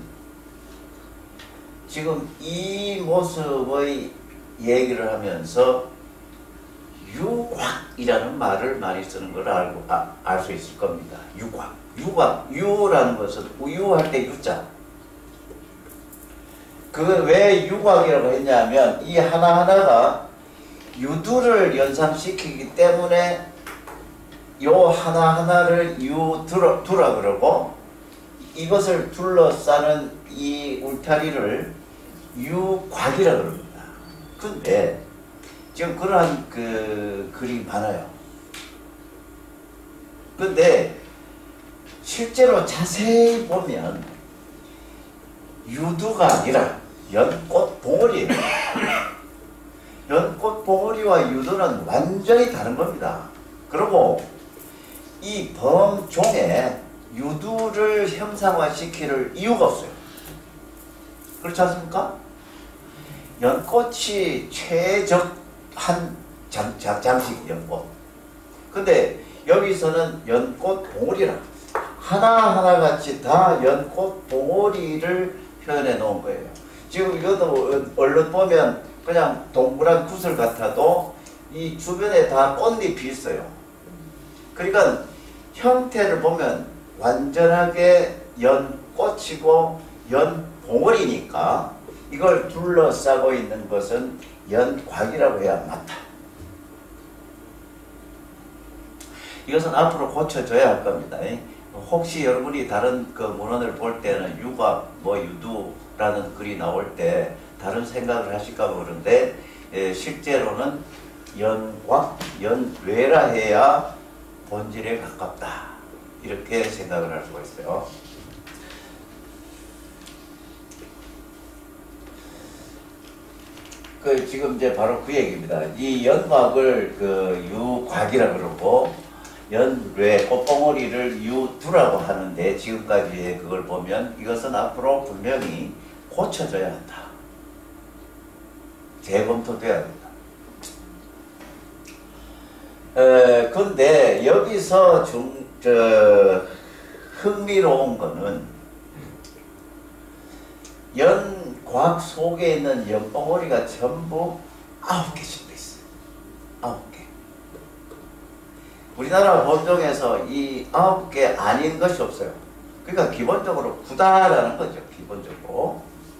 Speaker 1: 지금 이 모습의 얘기를 하면서 유곽이라는 말을 많이 쓰는 걸 알고 아, 알 수 있을 겁니다. 유곽, 유곽, 유라는 것은 우유할 때 유자. 그 왜 유곽이라고 했냐면 이 하나하나가 유두를 연상시키기 때문에 요 하나하나를 유두라 두라 그러고 이것을 둘러싸는 이 울타리를 유곽이라 그럽니다. 근데 지금 그러한 그 글이 많아요. 근데 실제로 자세히 보면 유두가 아니라 연꽃 봉오리예요. 연꽃 봉오리와 유두는 완전히 다른 겁니다. 그리고 이 범종에 유두를 형상화시킬 이유가 없어요. 그렇지 않습니까? 연꽃이 최적한 장, 장, 장식 연꽃. 근데 여기서는 연꽃 봉오리라 하나하나 같이 다 연꽃 봉오리를 표현해 놓은 거예요. 지금 이것도 얼른 보면 그냥 동그란 구슬 같아도 이 주변에 다 꽃잎이 있어요. 그러니까 형태를 보면 완전하게 연꽃이고 연봉오리니까 이걸 둘러싸고 있는 것은 연곽이라고 해야 맞다. 이것은 앞으로 고쳐져야 할 겁니다. 혹시 여러분이 다른 그 문헌을 볼 때는 유곽, 뭐 유두라는 글이 나올 때 다른 생각을 하실까 그러는데 예, 실제로는 연곽, 연뇌라 해야 본질에 가깝다. 이렇게 생각을 할 수가 있어요. 그 지금 이제 바로 그 얘기입니다. 이 연곽을 그 유곽이라 그러고 연뇌 꽃봉오리를 유두라고 하는데 지금까지의 그걸 보면 이것은 앞으로 분명히 고쳐져야 한다. 재검토돼야 된다. 에, 근데 여기서 중, 저, 흥미로운 거는 연곽 속에 있는 연봉오리가 전부 아홉 개씩 돼 있어요. 아홉 개. 우리나라 법정에서 이 아홉 개 아닌 것이 없어요. 그러니까 기본적으로 구다라는 거죠. 기본적으로.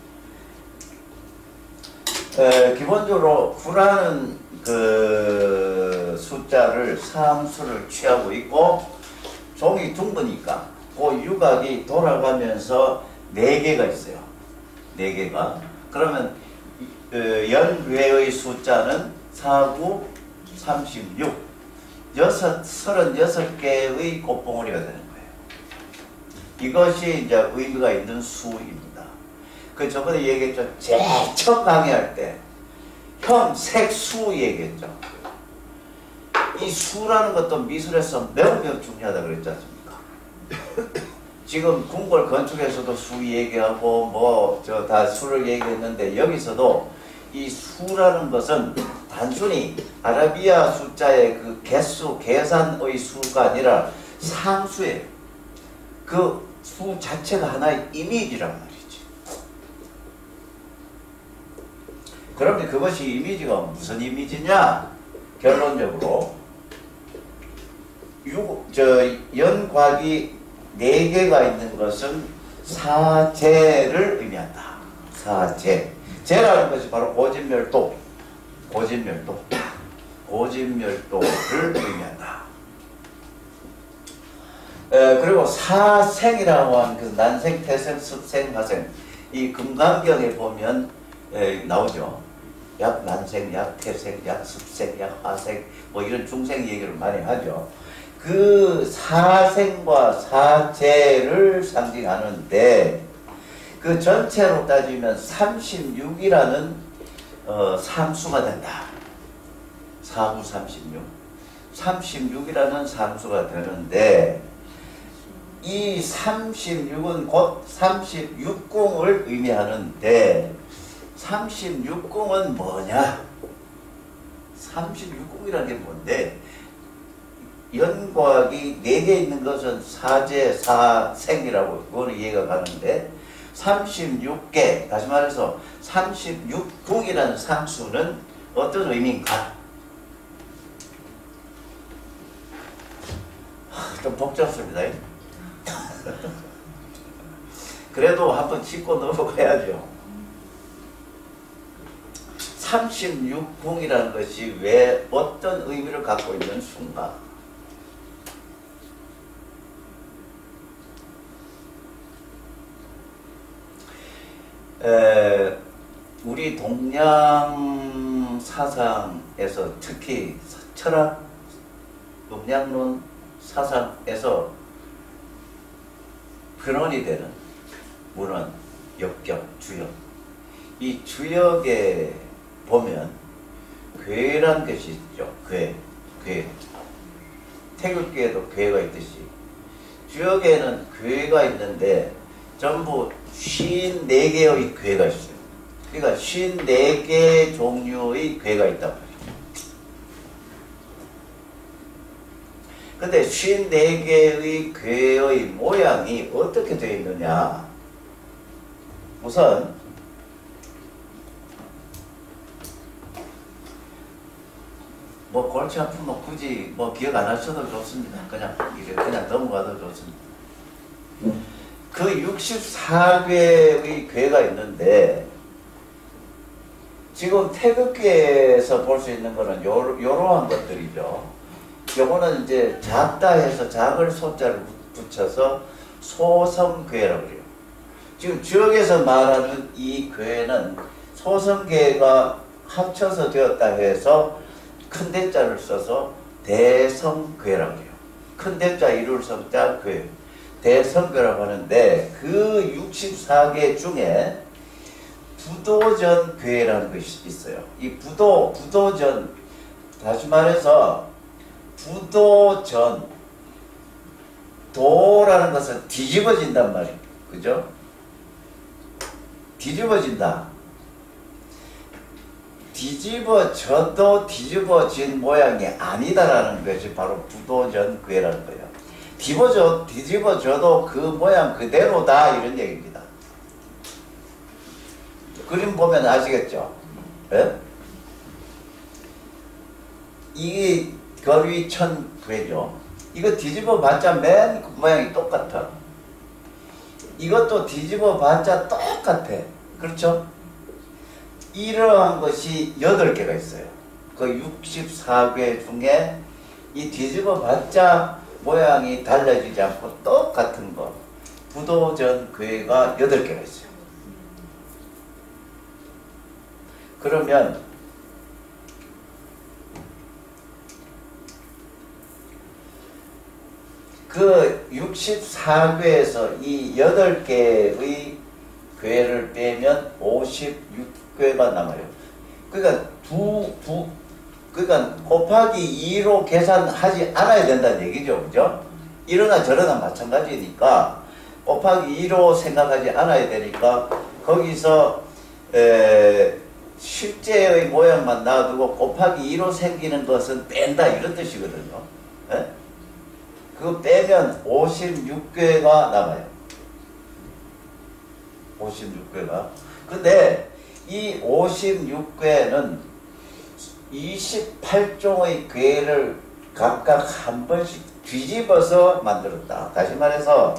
Speaker 1: 에, 기본적으로 구라는 그 숫자를 상수를 취하고 있고 종이 둥그니까 그 유곽이 돌아가면서 네 개가 있어요. 네 개가. 그러면 그 연뇌의 숫자는 사구 삼십육. 여섯, 서른여섯 개의 꽃봉오리가 되는 거예요. 이것이 이제 의미가 있는 수입니다. 그 저번에 얘기했죠. 제일 처음 강의할 때 형, 색, 수 얘기했죠. 이 수라는 것도 미술에서 매우 매우 중요하다 그랬지 않습니까? 지금 궁궐 건축에서도 수 얘기하고 뭐 저 다 수를 얘기했는데 여기서도 이 수라는 것은 단순히 아라비아 숫자의 그 개수, 계산의 수가 아니라 상수예요. 그 수 자체가 하나의 이미지란 말이지. 그런데 그것이 이미지가 무슨 이미지냐? 결론적으로 유, 저 연곽이 네 개가 있는 것은 사재를 의미한다. 사재. 재라는 것이 바로 고진멸도. 고진멸도. 고진멸도를 의미한다. 에, 그리고 사생이라고 하는 그 난생, 태생, 습생, 화생. 이 금강경에 보면 에, 나오죠. 약난생, 약태생, 약습생, 약화생 뭐 이런 중생 얘기를 많이 하죠. 그 사생과 사재를 상징하는데 그 전체로 따지면 삼십육이라는 어, 상수가 된다. 사후 삼십육. 삼십육이라는 상수가 되는데 이 삼십육은 곧 삼십육궁을 의미하는데 삼십육궁은 뭐냐? 삼십육궁이라는 게 뭔데? 연과학이 네 개 있는 것은 사재, 사생이라고 그거는 이해가 가는데 삼십육 개, 다시 말해서 삼십육궁이라는 상수는 어떤 의미인가? 좀 복잡습니다. 그래도 한번 짚고 넘어가야죠. 삼십육궁이라는 것이 왜 어떤 의미를 갖고 있는 수인가? 에, 우리 동양 사상에서 특히 철학, 음양론 사상에서 근원이 되는 문헌, 역경, 주역. 이 주역에 보면 괴란 것이 있죠. 괴, 괴. 태극기에도 괴가 있듯이 주역에는 괴가 있는데 전부 오십사 개의 괴가 있어요. 그러니까 오십사 개 종류의 괴가 있단 말이에요. 근데 오십사 개의 괴의 모양이 어떻게 되어 있느냐? 우선 뭐 골치 아프면 굳이 뭐 기억 안 하셔도 좋습니다. 그냥 이래 그냥 넘어가도 좋습니다. 그 육십사 개의 괴가 있는데 지금 태극기에서 볼 수 있는 거는 요, 요러한 것들이죠. 요거는 이제 작다 해서 작을 소자를 붙여서 소성괴라고 그래요. 지금 주역에서 말하는 이 괴는 소성괴가 합쳐서 되었다 해서 큰 대자를 써서 대성괴라고 해요. 큰 대자 이룰 성자 괴. 대성괴라고 하는데 그 육십사 개 중에 부도전 괴라는 것이 있어요. 이 부도, 부도전, 다시 말해서 부도전, 도라는 것은 뒤집어진단 말이에요. 그죠? 뒤집어진다. 뒤집어져도 뒤집어진 모양이 아니다라는 것이 바로 부도전 괴라는 거예요. 뒤집어져, 뒤집어져도 그 모양 그대로다 이런 얘기입니다. 그림 보면 아시겠죠? 네? 이게 거위천 괴죠. 이거 뒤집어 봤자 맨 모양이 똑같아. 이것도 뒤집어 봤자 똑같아. 그렇죠? 이러한 것이 여덟 개가 있어요. 그 육십사 개 중에 이 뒤집어 봤자 모양이 달라지지 않고 똑같은 거. 부도전 괴가 여덟 개가 있어요. 그러면 그 육십사 괴에서 이 여덟 개의 괴를 빼면 오십육 괴가 남아요. 그러니까 두, 두, 그러니까 곱하기 이로 계산하지 않아야 된다는 얘기죠. 그죠? 이러나 저러나 마찬가지니까 곱하기 이로 생각하지 않아야 되니까 거기서 에, 실제의 모양만 놔두고 곱하기 이로 생기는 것은 뺀다 이런 뜻이거든요. 에? 그거 빼면 오십육 괴가 남아요. 오십육 괴가. 근데 이 오십육 괴는 이십팔 종의 괴를 각각 한 번씩 뒤집어서 만들었다. 다시 말해서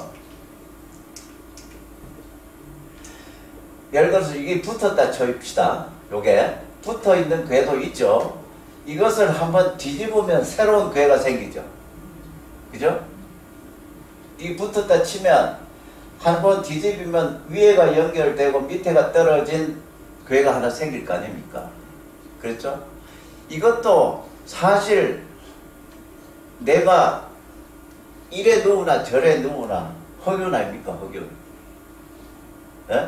Speaker 1: 예를 들어서 이게 붙었다 쳐입시다. 요게 붙어있는 괴도 있죠. 이것을 한번 뒤집으면 새로운 괴가 생기죠. 그죠? 이 붙었다 치면 한 번 뒤집으면 위에가 연결되고 밑에가 떨어진 괴가 하나 생길 거 아닙니까? 그렇죠? 이것도 사실 내가 이래 누우나 저래 누우나 허균 아닙니까? 허균. 예?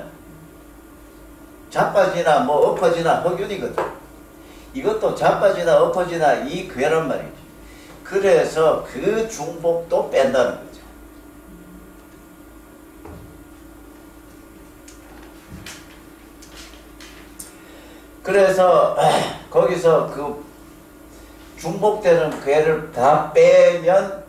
Speaker 1: 자빠지나 뭐 엎어지나 허균이거든. 이것도 자빠지나 엎어지나 이 괴란 말이지. 그래서 그 중복도 뺀다는 거죠. 그래서 거기서 그 중복되는 괴를 다 빼면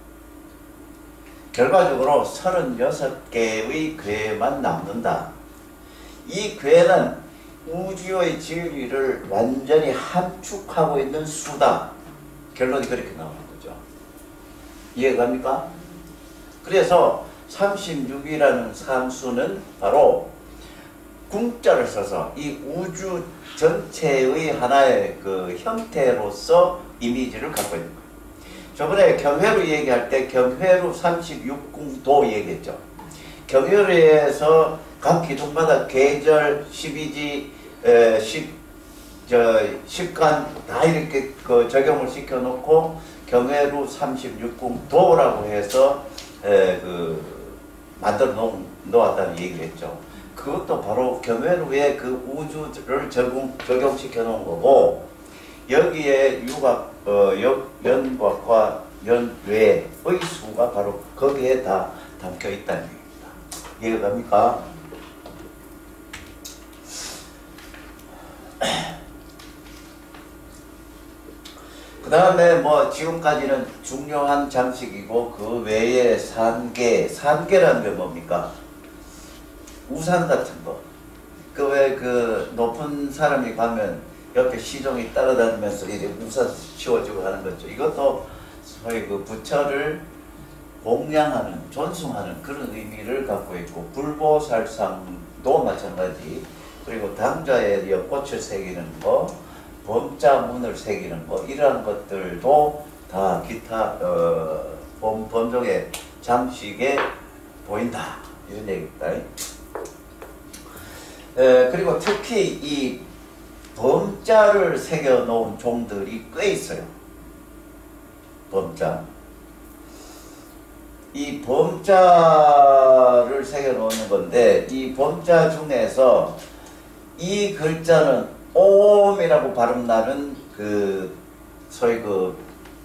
Speaker 1: 결과적으로 서른여섯 개의 괴만 남는다. 이 괴는 우주의 진리를 완전히 함축하고 있는 수다. 결론이 그렇게 나오는 거죠. 이해갑니까? 그래서 삼십육이라는 상수는 바로 궁자를 써서 이 우주 전체의 하나의 그 형태로서 이미지를 갖고 있는 거예요. 저번에 경회로 얘기할 때 경회로 삼십육 궁도 얘기했죠. 경회로에서 각 기둥마다 계절, 십이지, 에, 십, 저, 십간 다 이렇게 그 적용을 시켜놓고 경회로 삼십육 궁도라고 해서 에, 그 만들어 놓, 놓았다는 얘기를 했죠. 그것도 바로 경회로의 그 우주를 적용, 적용시켜 놓은 거고, 여기에 유곽, 어, 연곽과 연외의 수가 바로 거기에 다 담겨 있다는 얘기입니다. 이해가 갑니까? 그 다음에 뭐 지금까지는 중요한 장식이고, 그 외에 산계, 산계라는 게 뭡니까? 우산 같은 거. 그 왜 그 높은 사람이 가면 옆에 시종이 따라다니면서 이제 우산 씌워주고 하는 거죠. 이것도 소위 그 부처를 공양하는, 존숭하는 그런 의미를 갖고 있고, 불보살상도 마찬가지. 그리고 당좌에 꽃을 새기는 거, 범자문을 새기는 거, 이러한 것들도 다 기타 어, 범, 범종의 장식에 보인다. 이런 얘기입니다. 에, 그리고 특히 이 범자를 새겨 놓은 종들이 꽤 있어요. 범자. 이 범자를 새겨 놓는 건데, 이 범자 중에서 이 글자는 옴이라고 발음 나는 그 소위 그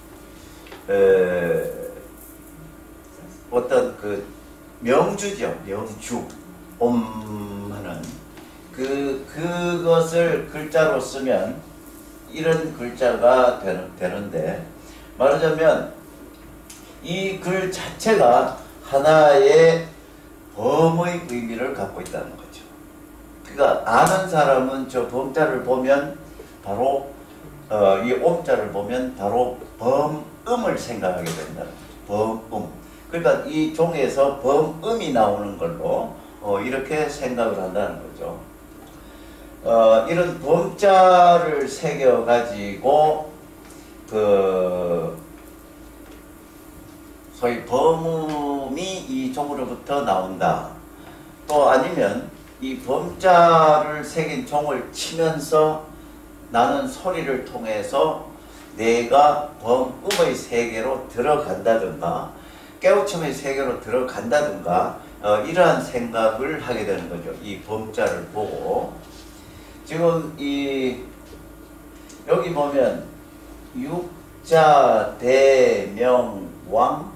Speaker 1: 에, 어떤 그 명주죠. 명주. 옴 하는 그, 그것을 글자로 쓰면 이런 글자가 되는, 되는데, 말하자면 이 글 자체가 하나의 범의 의미를 갖고 있다는 거죠. 그러니까 아는 사람은 저 범자를 보면 바로 어, 이 옴자를 보면 바로 범음을 생각하게 된다는 거죠. 범음. 그러니까 이 종에서 범음이 나오는 걸로 어, 이렇게 생각을 한다는 거죠. 어, 이런 범자를 새겨가지고, 그, 소위 범음이 이 종으로부터 나온다. 또 아니면 이 범자를 새긴 종을 치면서 나는 소리를 통해서 내가 범음의 세계로 들어간다든가, 깨우침의 세계로 들어간다든가, 어, 이러한 생각을 하게 되는 거죠. 이 범자를 보고. 지금 이 여기 보면 육자 대명왕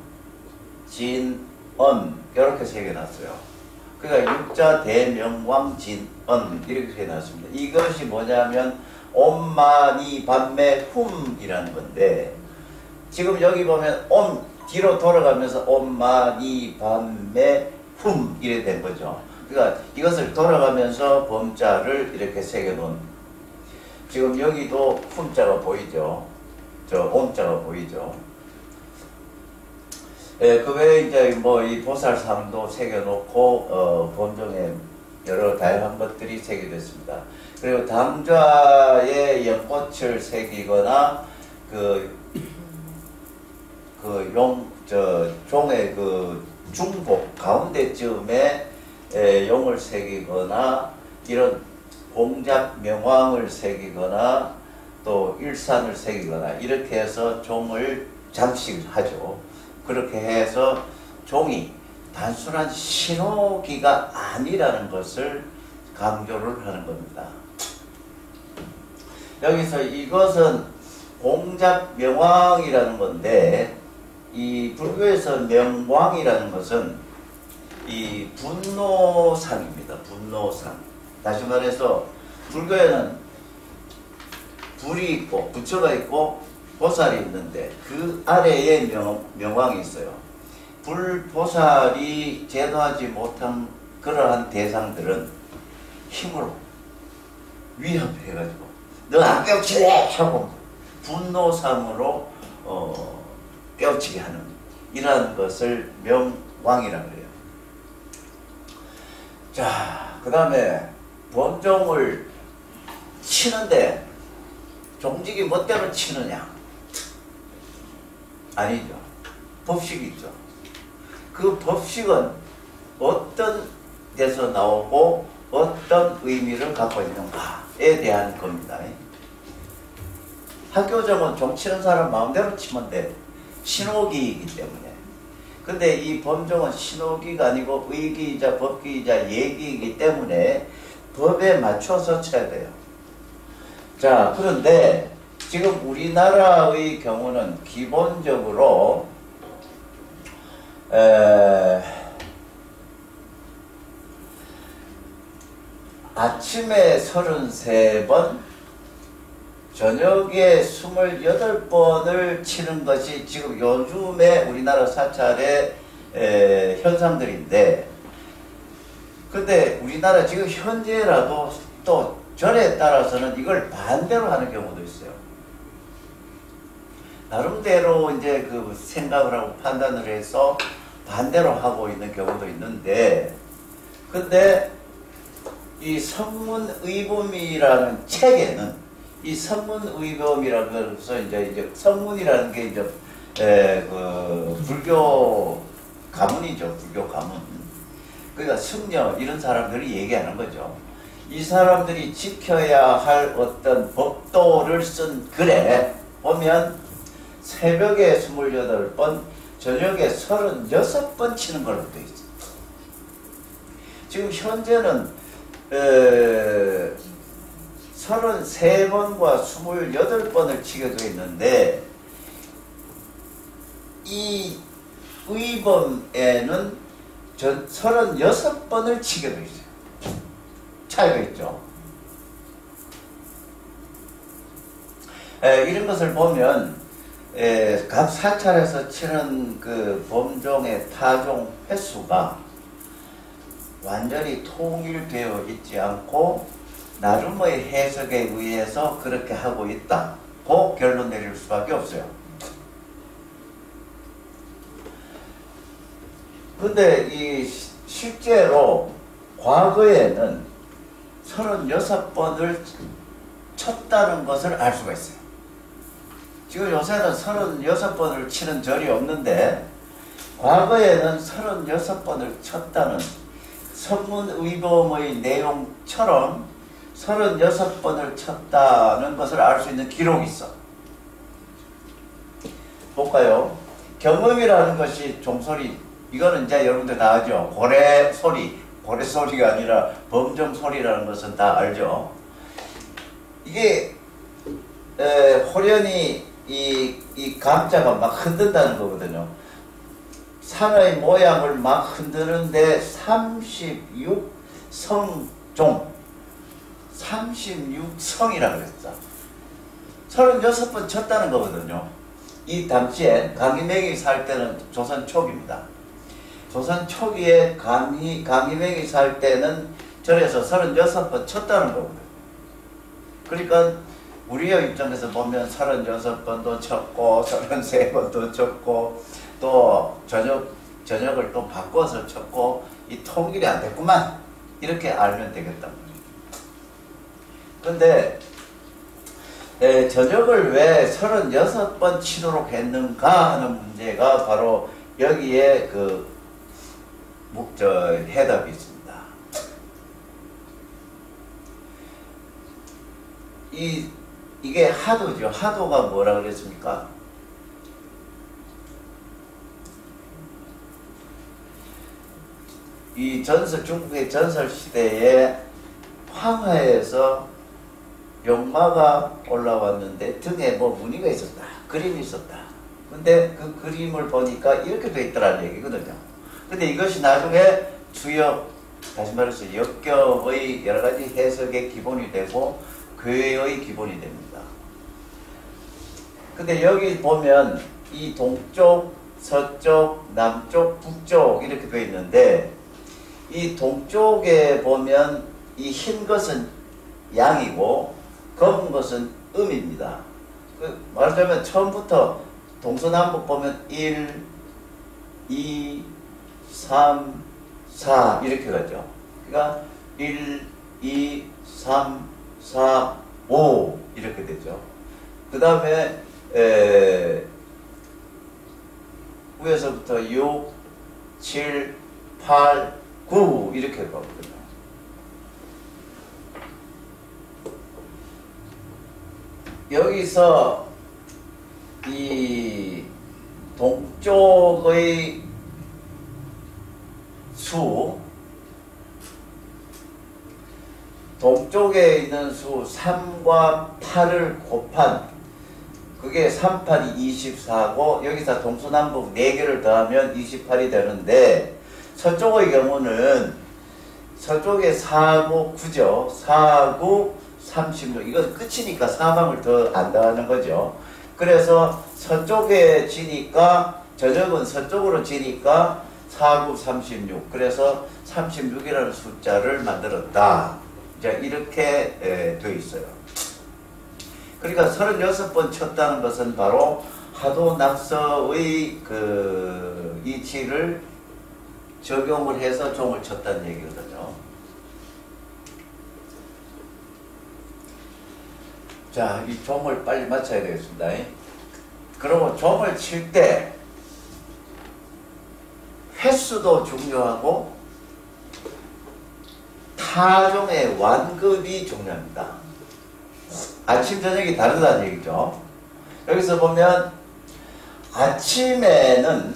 Speaker 1: 진언 이렇게 새겨놨어요. 그러니까 육자 대명왕 진언 이렇게 해놨습니다. 이것이 뭐냐면 옴마니 반매 훔이라는 건데, 지금 여기 보면 옴 뒤로 돌아가면서 옴마니 반매 훔 이렇게 된 거죠. 그러니까 이것을 돌아가면서 범자를 이렇게 새겨놓은, 지금 여기도 훔자가 보이죠. 저 옴자가 보이죠. 예, 그 외에 이제 뭐 이 보살상도 새겨놓고 어, 범종에 여러 다양한 것들이 새겨졌습니다. 그리고 당좌에 연꽃을 새기거나 그 그 용 저 종의 그 중복 가운데쯤에 에, 용을 새기거나 이런 공작 명왕을 새기거나 또 일산을 새기거나 이렇게 해서 종을 장식하죠. 그렇게 해서 종이 단순한 신호기가 아니라는 것을 강조를 하는 겁니다. 여기서 이것은 공작 명왕이라는 건데, 이 불교에서 명왕이라는 것은 이 분노상입니다. 분노상. 다시 말해서 불교에는 불이 있고 부처가 있고 보살이 있는데 그 아래에 명, 명왕이 있어요. 불보살이 제도하지 못한 그러한 대상들은 힘으로 위협해가지고 너 안 깨우치래 하고 분노상으로 어, 깨우치게 하는 이러한 것을 명왕이라고 해요. 자, 그 다음에 범종을 치는데 종직이 멋대로 치느냐? 아니죠. 법식이 있죠. 그 법식은 어떤 데서 나오고 어떤 의미를 갖고 있는가에 대한 겁니다. 학교정은 종 치는 사람 마음대로 치면 돼. 신호기이기 때문에. 근데 이 범종은 신호기가 아니고 의기이자 법기이자 예기이기 때문에 법에 맞춰서 쳐야 돼요. 자, 그런데 지금 우리나라의 경우는 기본적으로 에, 아침에 서른세 번, 저녁에 스물여덟 번을 치는 것이 지금 요즘에 우리나라 사찰의 에, 현상들인데, 근데 우리나라 지금 현재라도 또 절에 따라서는 이걸 반대로 하는 경우도 있어요. 나름대로 이제 그 생각을 하고 판단을 해서 반대로 하고 있는 경우도 있는데, 근데 이 성문의범이라는 책에는 이 성문의범이라고 해서 이제 이제 성문이라는 게 이제 에, 그 불교 가문이죠. 불교 가문. 그러니까 승려 이런 사람들이 얘기하는 거죠. 이 사람들이 지켜야 할 어떤 법도를 쓴 글에 보면 새벽에 스물여덟 번, 저녁에 서른여섯 번 치는 걸로 되어 있어요. 지금 현재는 에, 서른세 번과 스물여덟 번을 치게 되어 있는데, 이 의범에는 전 서른여섯 번을 치게 되어 있어요. 차이가 있죠. 에, 이런 것을 보면 에, 각 사찰에서 치는 그 범종의 타종 횟수가 완전히 통일되어 있지 않고 나름의 해석에 의해서 그렇게 하고 있다고 결론 내릴 수밖에 없어요. 근데 이 실제로 과거에는 서른여섯 번을 쳤다는 것을 알 수가 있어요. 지금 요새는 서른여섯 번을 치는 절이 없는데, 과거에는 서른여섯 번을 쳤다는 성문의범의 내용처럼 서른여섯 번을 쳤다는 것을 알 수 있는 기록이 있어. 볼까요? 경음이라는 것이 종소리, 이거는 이제 여러분들 다 알죠. 고래 소리, 고래 소리가 아니라 범종 소리라는 것은 다 알죠. 이게 에, 호련이 이, 이 감자가 막 흔든다는 거거든요. 산의 모양을 막 흔드는데 삼십육 성종, 삼십육 성이라고 그랬어. 서른여섯 번 쳤다는 거거든요. 이 당시에 강희맥이 살 때는 조선 초기입니다. 조선 초기에 강희, 강희맥이 살 때는 절에서 서른여섯 번 쳤다는 거거든요. 그러니까 우리의 입장에서 보면 서른여섯 번도 쳤고 서른세 번도 쳤고 또 저녁, 저녁을 또 바꿔서 쳤고 이 통일이 안 됐구만, 이렇게 알면 되겠다. 근데 에, 저녁을 왜 서른여섯 번 치도록 했는가 하는 문제가 바로 여기에 그 목, 저, 해답이 있습니다. 이 이게 하도죠. 하도가 뭐라 그랬습니까? 이 전설, 중국의 전설 시대에 황하에서 용마가 올라왔는데 등에 뭐 무늬가 있었다. 그림이 있었다. 근데 그 그림을 보니까 이렇게 돼 있더라는 얘기거든요. 근데 이것이 나중에 주역, 다시 말해서 역겹의 여러 가지 해석의 기본이 되고 괴의 기본이 됩니다. 근데 여기 보면 이 동쪽, 서쪽, 남쪽, 북쪽 이렇게 돼 있는데 이 동쪽에 보면 이 흰 것은 양이고 검은 것은 음입니다. 그 말하자면 처음부터 동서남북 보면 일, 이, 삼, 사 이렇게 가죠. 그러니까 일, 이, 삼, 사, 오 이렇게 되죠. 그 다음에 위에서부터 육, 칠, 팔, 구 이렇게 가거든요. 여기서 이 동쪽의 수, 동쪽에 있는 수 삼과 팔을 곱한 그게 삼, 팔이 이십사고 여기서 동서남북 네 개를 더하면 이십팔이 되는데 서쪽의 경우는 서쪽에 사, 구, 구죠. 사, 구, 삼십육. 이건 끝이니까 사방을 더 안 더하는 거죠. 그래서 서쪽에 지니까 저녁은 서쪽으로 지니까 사, 구, 삼십육. 그래서 삼십육이라는 숫자를 만들었다. 이제 이렇게 에, 되어 있어요. 그러니까 서른여섯 번 쳤다는 것은 바로 하도 낙서의 그 이치를 적용을 해서 종을 쳤다는 얘기거든요. 자, 이 종을 빨리 맞춰야 되겠습니다. 그리고 종을 칠 때 횟수도 중요하고 타종의 완급이 중요합니다. 아침, 저녁이 다르다는 얘기죠. 여기서 보면 아침에는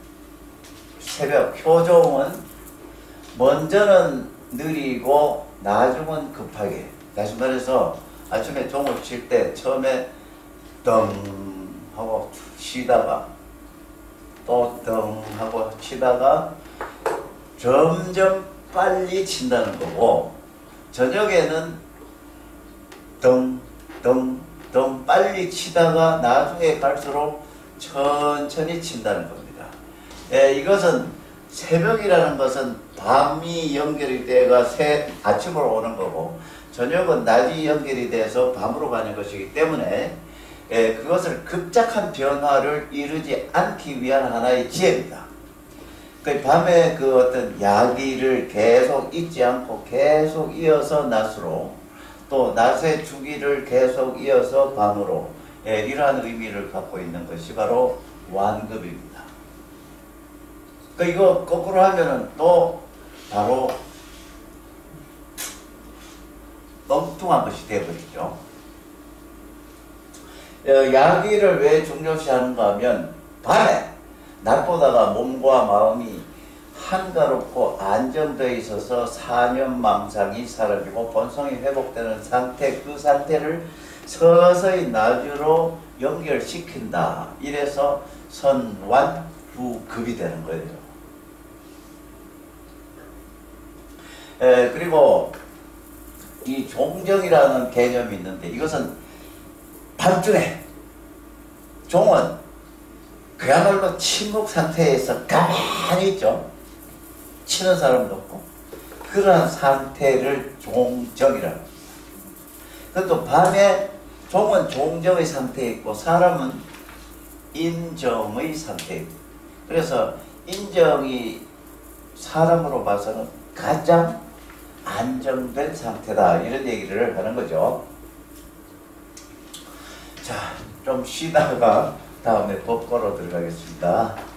Speaker 1: 새벽 효종은 먼저는 느리고 나중은 급하게. 다시 말해서 아침에 종을 칠 때 처음에 덩 하고 치다가 또 덩 하고 치다가 점점 빨리 친다는 거고 저녁에는 덩 덩 덩 빨리 치다가 나중에 갈수록 천천히 친다는 겁니다. 예, 이것은 새벽이라는 것은 밤이 연결이 돼가 새 아침으로 오는 거고 저녁은 낮이 연결이 돼서 밤으로 가는 것이기 때문에 예, 그것을 급작한 변화를 이루지 않기 위한 하나의 지혜입니다. 그 밤에 그 어떤 야기를 계속 잊지 않고 계속 이어서 낮으로 또 낮의 주기를 계속 이어서 밤으로 예, 이러한 의미를 갖고 있는 것이 바로 완급입니다. 그 이거 거꾸로 하면은 또 바로 엉뚱한 것이 되어버리죠. 야기를 왜 중요시하는가 하면 밤에 낮보다가 몸과 마음이 한가롭고 안정되어 있어서 사념망상이 사라지고 본성이 회복되는 상태, 그 상태를 서서히 낮으로 연결시킨다. 이래서 선완후급이 되는 거예요. 에, 그리고 이 종정이라는 개념이 있는데 이것은 밤중에 종은 그야말로 침묵 상태에서 가만히 있죠. 치는 사람도 없고 그러한 상태를 종정이라고. 그것도 밤에 종은 종정의 상태에 있고 사람은 인정의 상태에 있고 그래서 인정이 사람으로 봐서는 가장 안정된 상태다 이런 얘기를 하는 거죠. 자, 좀 쉬다가 다음에 법과로 들어가겠습니다.